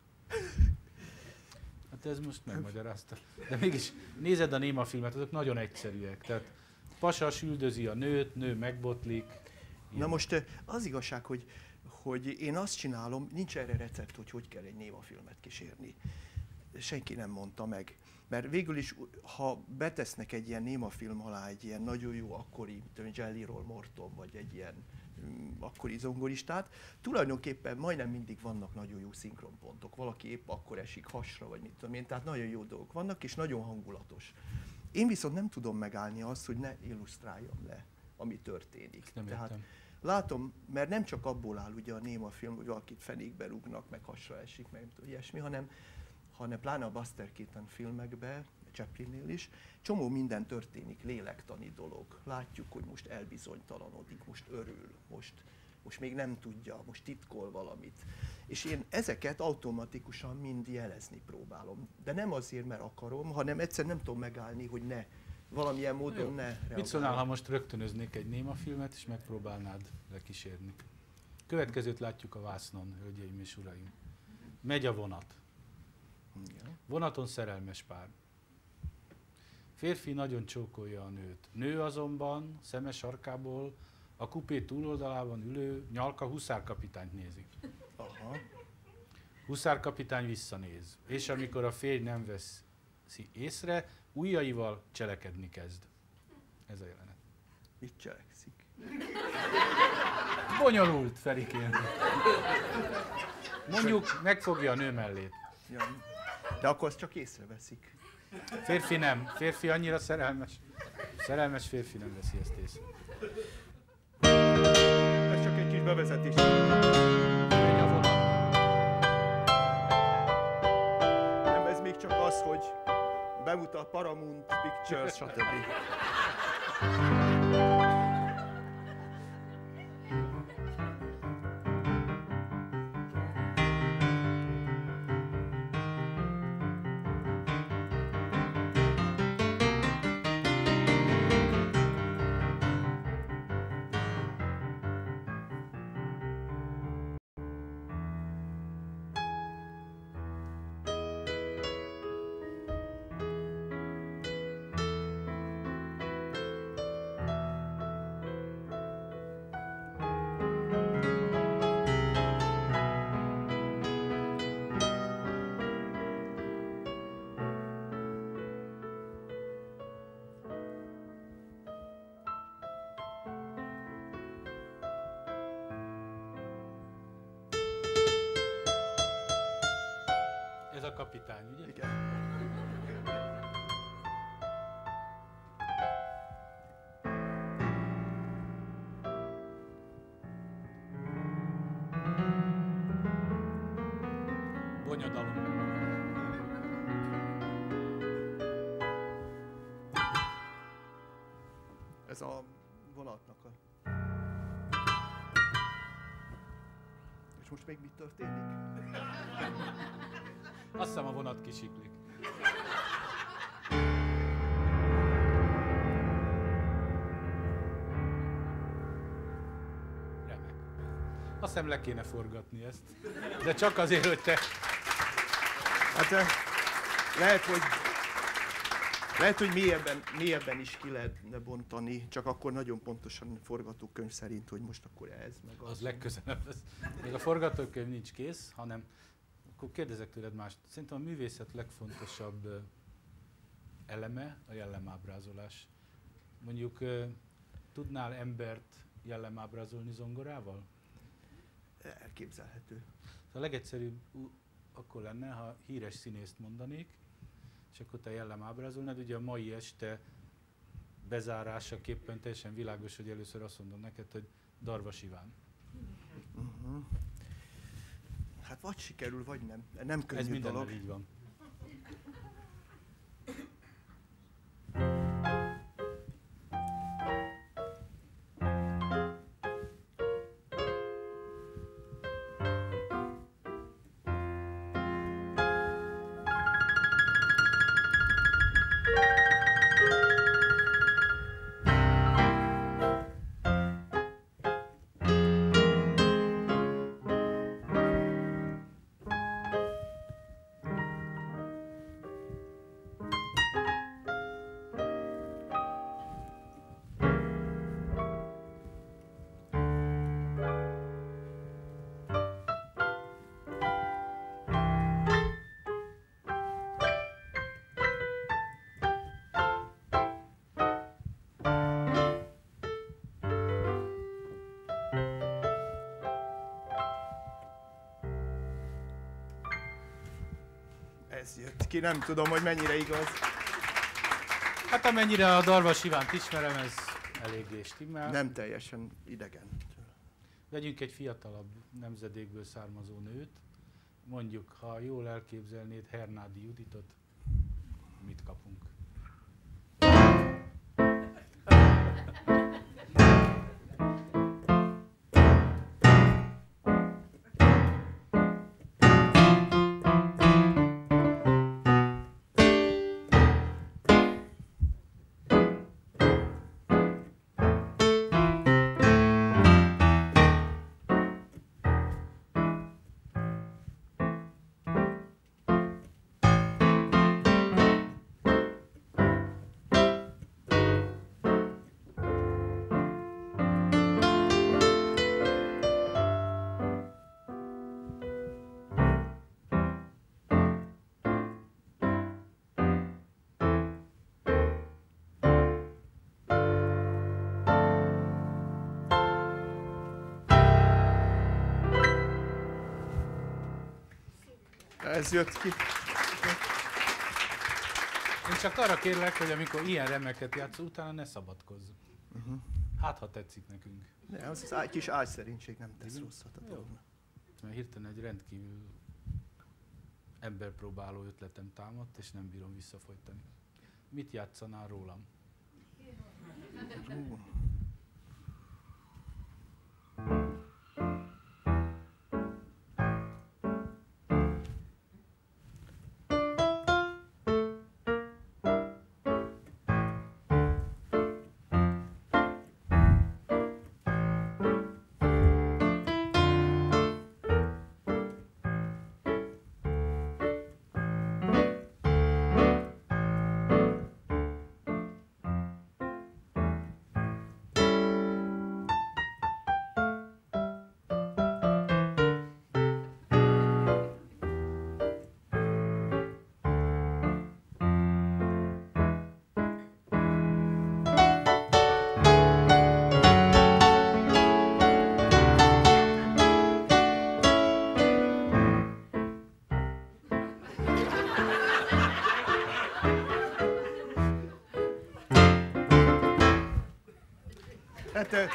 Hát ez most megmagyarázta. De mégis nézed a némafilmet, azok nagyon egyszerűek. Tehát pasas üldözi a nőt, nő megbotlik. Ilyen. Na most az igazság, hogy, hogy én azt csinálom, nincs erre recept, hogy hogy kell egy némafilmet kísérni. Senki nem mondta meg. Mert végül is, ha betesznek egy ilyen némafilm alá egy ilyen nagyon jó akkori, mint Jelly Roll Morton, vagy egy ilyen um, akkori zongoristát, tulajdonképpen majdnem mindig vannak nagyon jó szinkronpontok. Valaki épp akkor esik hasra, vagy mit tudom én, tehát nagyon jó dolgok vannak, és nagyon hangulatos. Én viszont nem tudom megállni azt, hogy ne illusztráljam le, ami történik. Nem Tehát értem. látom, mert nem csak abból áll ugye a némafilm, hogy valakit fenékbe rúgnak, meg hasra esik, meg tudom, ilyesmi, hanem hanem pláne a Buster Keaton filmekben, Chaplinnél is, csomó minden történik, lélektani dolog. Látjuk, hogy most elbizonytalanodik, most örül, most, most még nem tudja, most titkol valamit. És én ezeket automatikusan mind jelezni próbálom. De nem azért, mert akarom, hanem egyszerűen nem tudom megállni, hogy ne, valamilyen módon Jó. ne reagáljam. Mit szólnál, ha most rögtönöznék egy némafilmet, és megpróbálnád lekísérni? Következőt látjuk a vásznon, hölgyeim és uraim. Megy a vonat. Igen. Vonaton szerelmes pár. Férfi nagyon csókolja a nőt. Nő azonban szeme sarkából a kupé túloldalában ülő nyalka huszárkapitányt nézi. Aha. Huszárkapitány visszanéz, és amikor a férj nem veszi észre, ujjaival cselekedni kezd. Ez a jelenet. Mit cselekszik? Bonyolult, Ferikén. Mondjuk megfogja a nő mellét. Ja. De akkor azt csak észreveszik. Férfi nem. Férfi annyira szerelmes. Szerelmes férfi nem veszi ezt észre. Ez csak egy kis bevezetés. Megy a vonat. Nem, ez még csak az, hogy bemutat Paramount Pictures, stb. Ez a kapitány, ugye? Igen. Bonyodalom. Ez a vonatnak a... És most még mit történik? Azt hiszem a vonat kisiklik. Remek. Azt hiszem le kéne forgatni ezt. De csak azért, hogy te... Hát eh, lehet, hogy lehet, hogy mélyebben, mélyebben is ki lehetne bontani, csak akkor nagyon pontosan forgatókönyv szerint, hogy most akkor ez, meg az. Az legközelebb lesz. Még a forgatókönyv nincs kész, hanem akkor kérdezek tőled mást. Szerintem a művészet legfontosabb ö, eleme a jellemábrázolás. Mondjuk ö, tudnál embert jellemábrázolni zongorával? Elképzelhető. A legegyszerűbb ú, akkor lenne, ha híres színészt mondanék, és akkor te jellemábrázolnád. Ugye a mai este bezárásaképpen teljesen világos, hogy először azt mondom neked, hogy Darvas Iván. Uh-huh. Hát vagy sikerül, vagy nem. Nem könnyű Ez mindennel dolog. így van. Ez jött ki, nem tudom, hogy mennyire igaz. Hát amennyire a Darvas Ivánt ismerem, ez eléggé stimmel. Nem teljesen idegen. Vegyünk egy fiatalabb nemzedékből származó nőt. Mondjuk, ha jól elképzelnéd Hernádi Juditot, mit kapunk? Ez jött ki. Én csak arra kérlek, hogy amikor ilyen remeket játszol, utána ne szabadkozz. Uh-huh. Hát, ha tetszik nekünk. Ne, az, az ágy, kis ágyszerénység nem tesz rosszat a dolognak. Mert hirtelen egy rendkívül emberpróbáló ötletem támadt, és nem bírom visszafolytani. Mit játszanál rólam? Uh. Hát ez,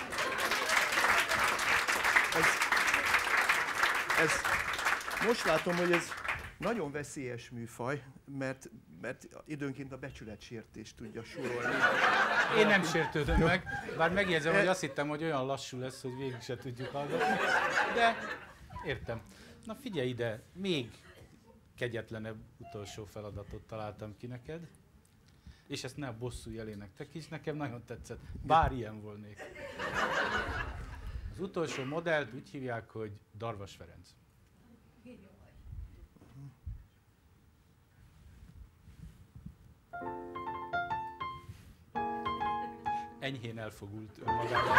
ez, most látom, hogy ez nagyon veszélyes műfaj, mert, mert időnként a becsületsértést tudja súrolni. Én nem sértődöm meg, bár megjegyzem, hogy azt hittem, hogy olyan lassú lesz, hogy végig se tudjuk hallgatni, de értem. Na figyelj ide, még kegyetlenebb utolsó feladatot találtam ki neked, és ezt ne a bosszú jelének tekíts, nekem nagyon tetszett, bár ilyen volnék. Az utolsó modellt úgy hívják, hogy Darvas Ferenc. Enyhén elfogult önmagában.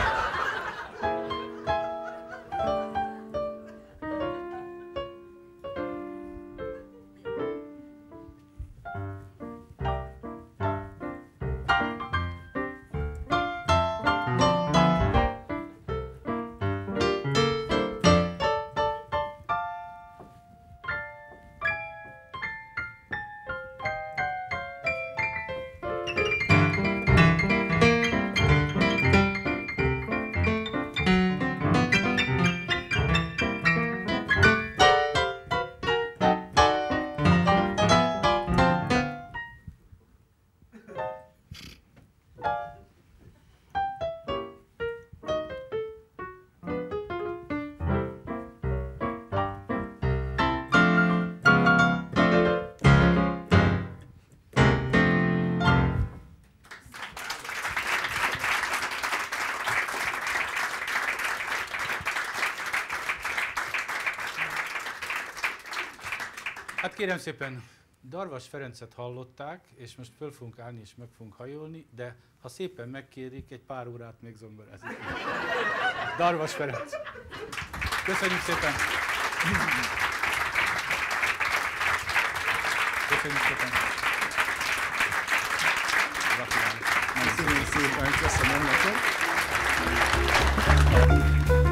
Hát kérem szépen, Darvas Ferencet hallották, és most föl fogunk állni és meg fogunk hajolni, de ha szépen megkérik, egy pár órát még zomborázik. Darvas Ferenc. Köszönjük szépen! Köszönjük szépen! Gratulálok! Köszönjük szépen, köszönöm neked!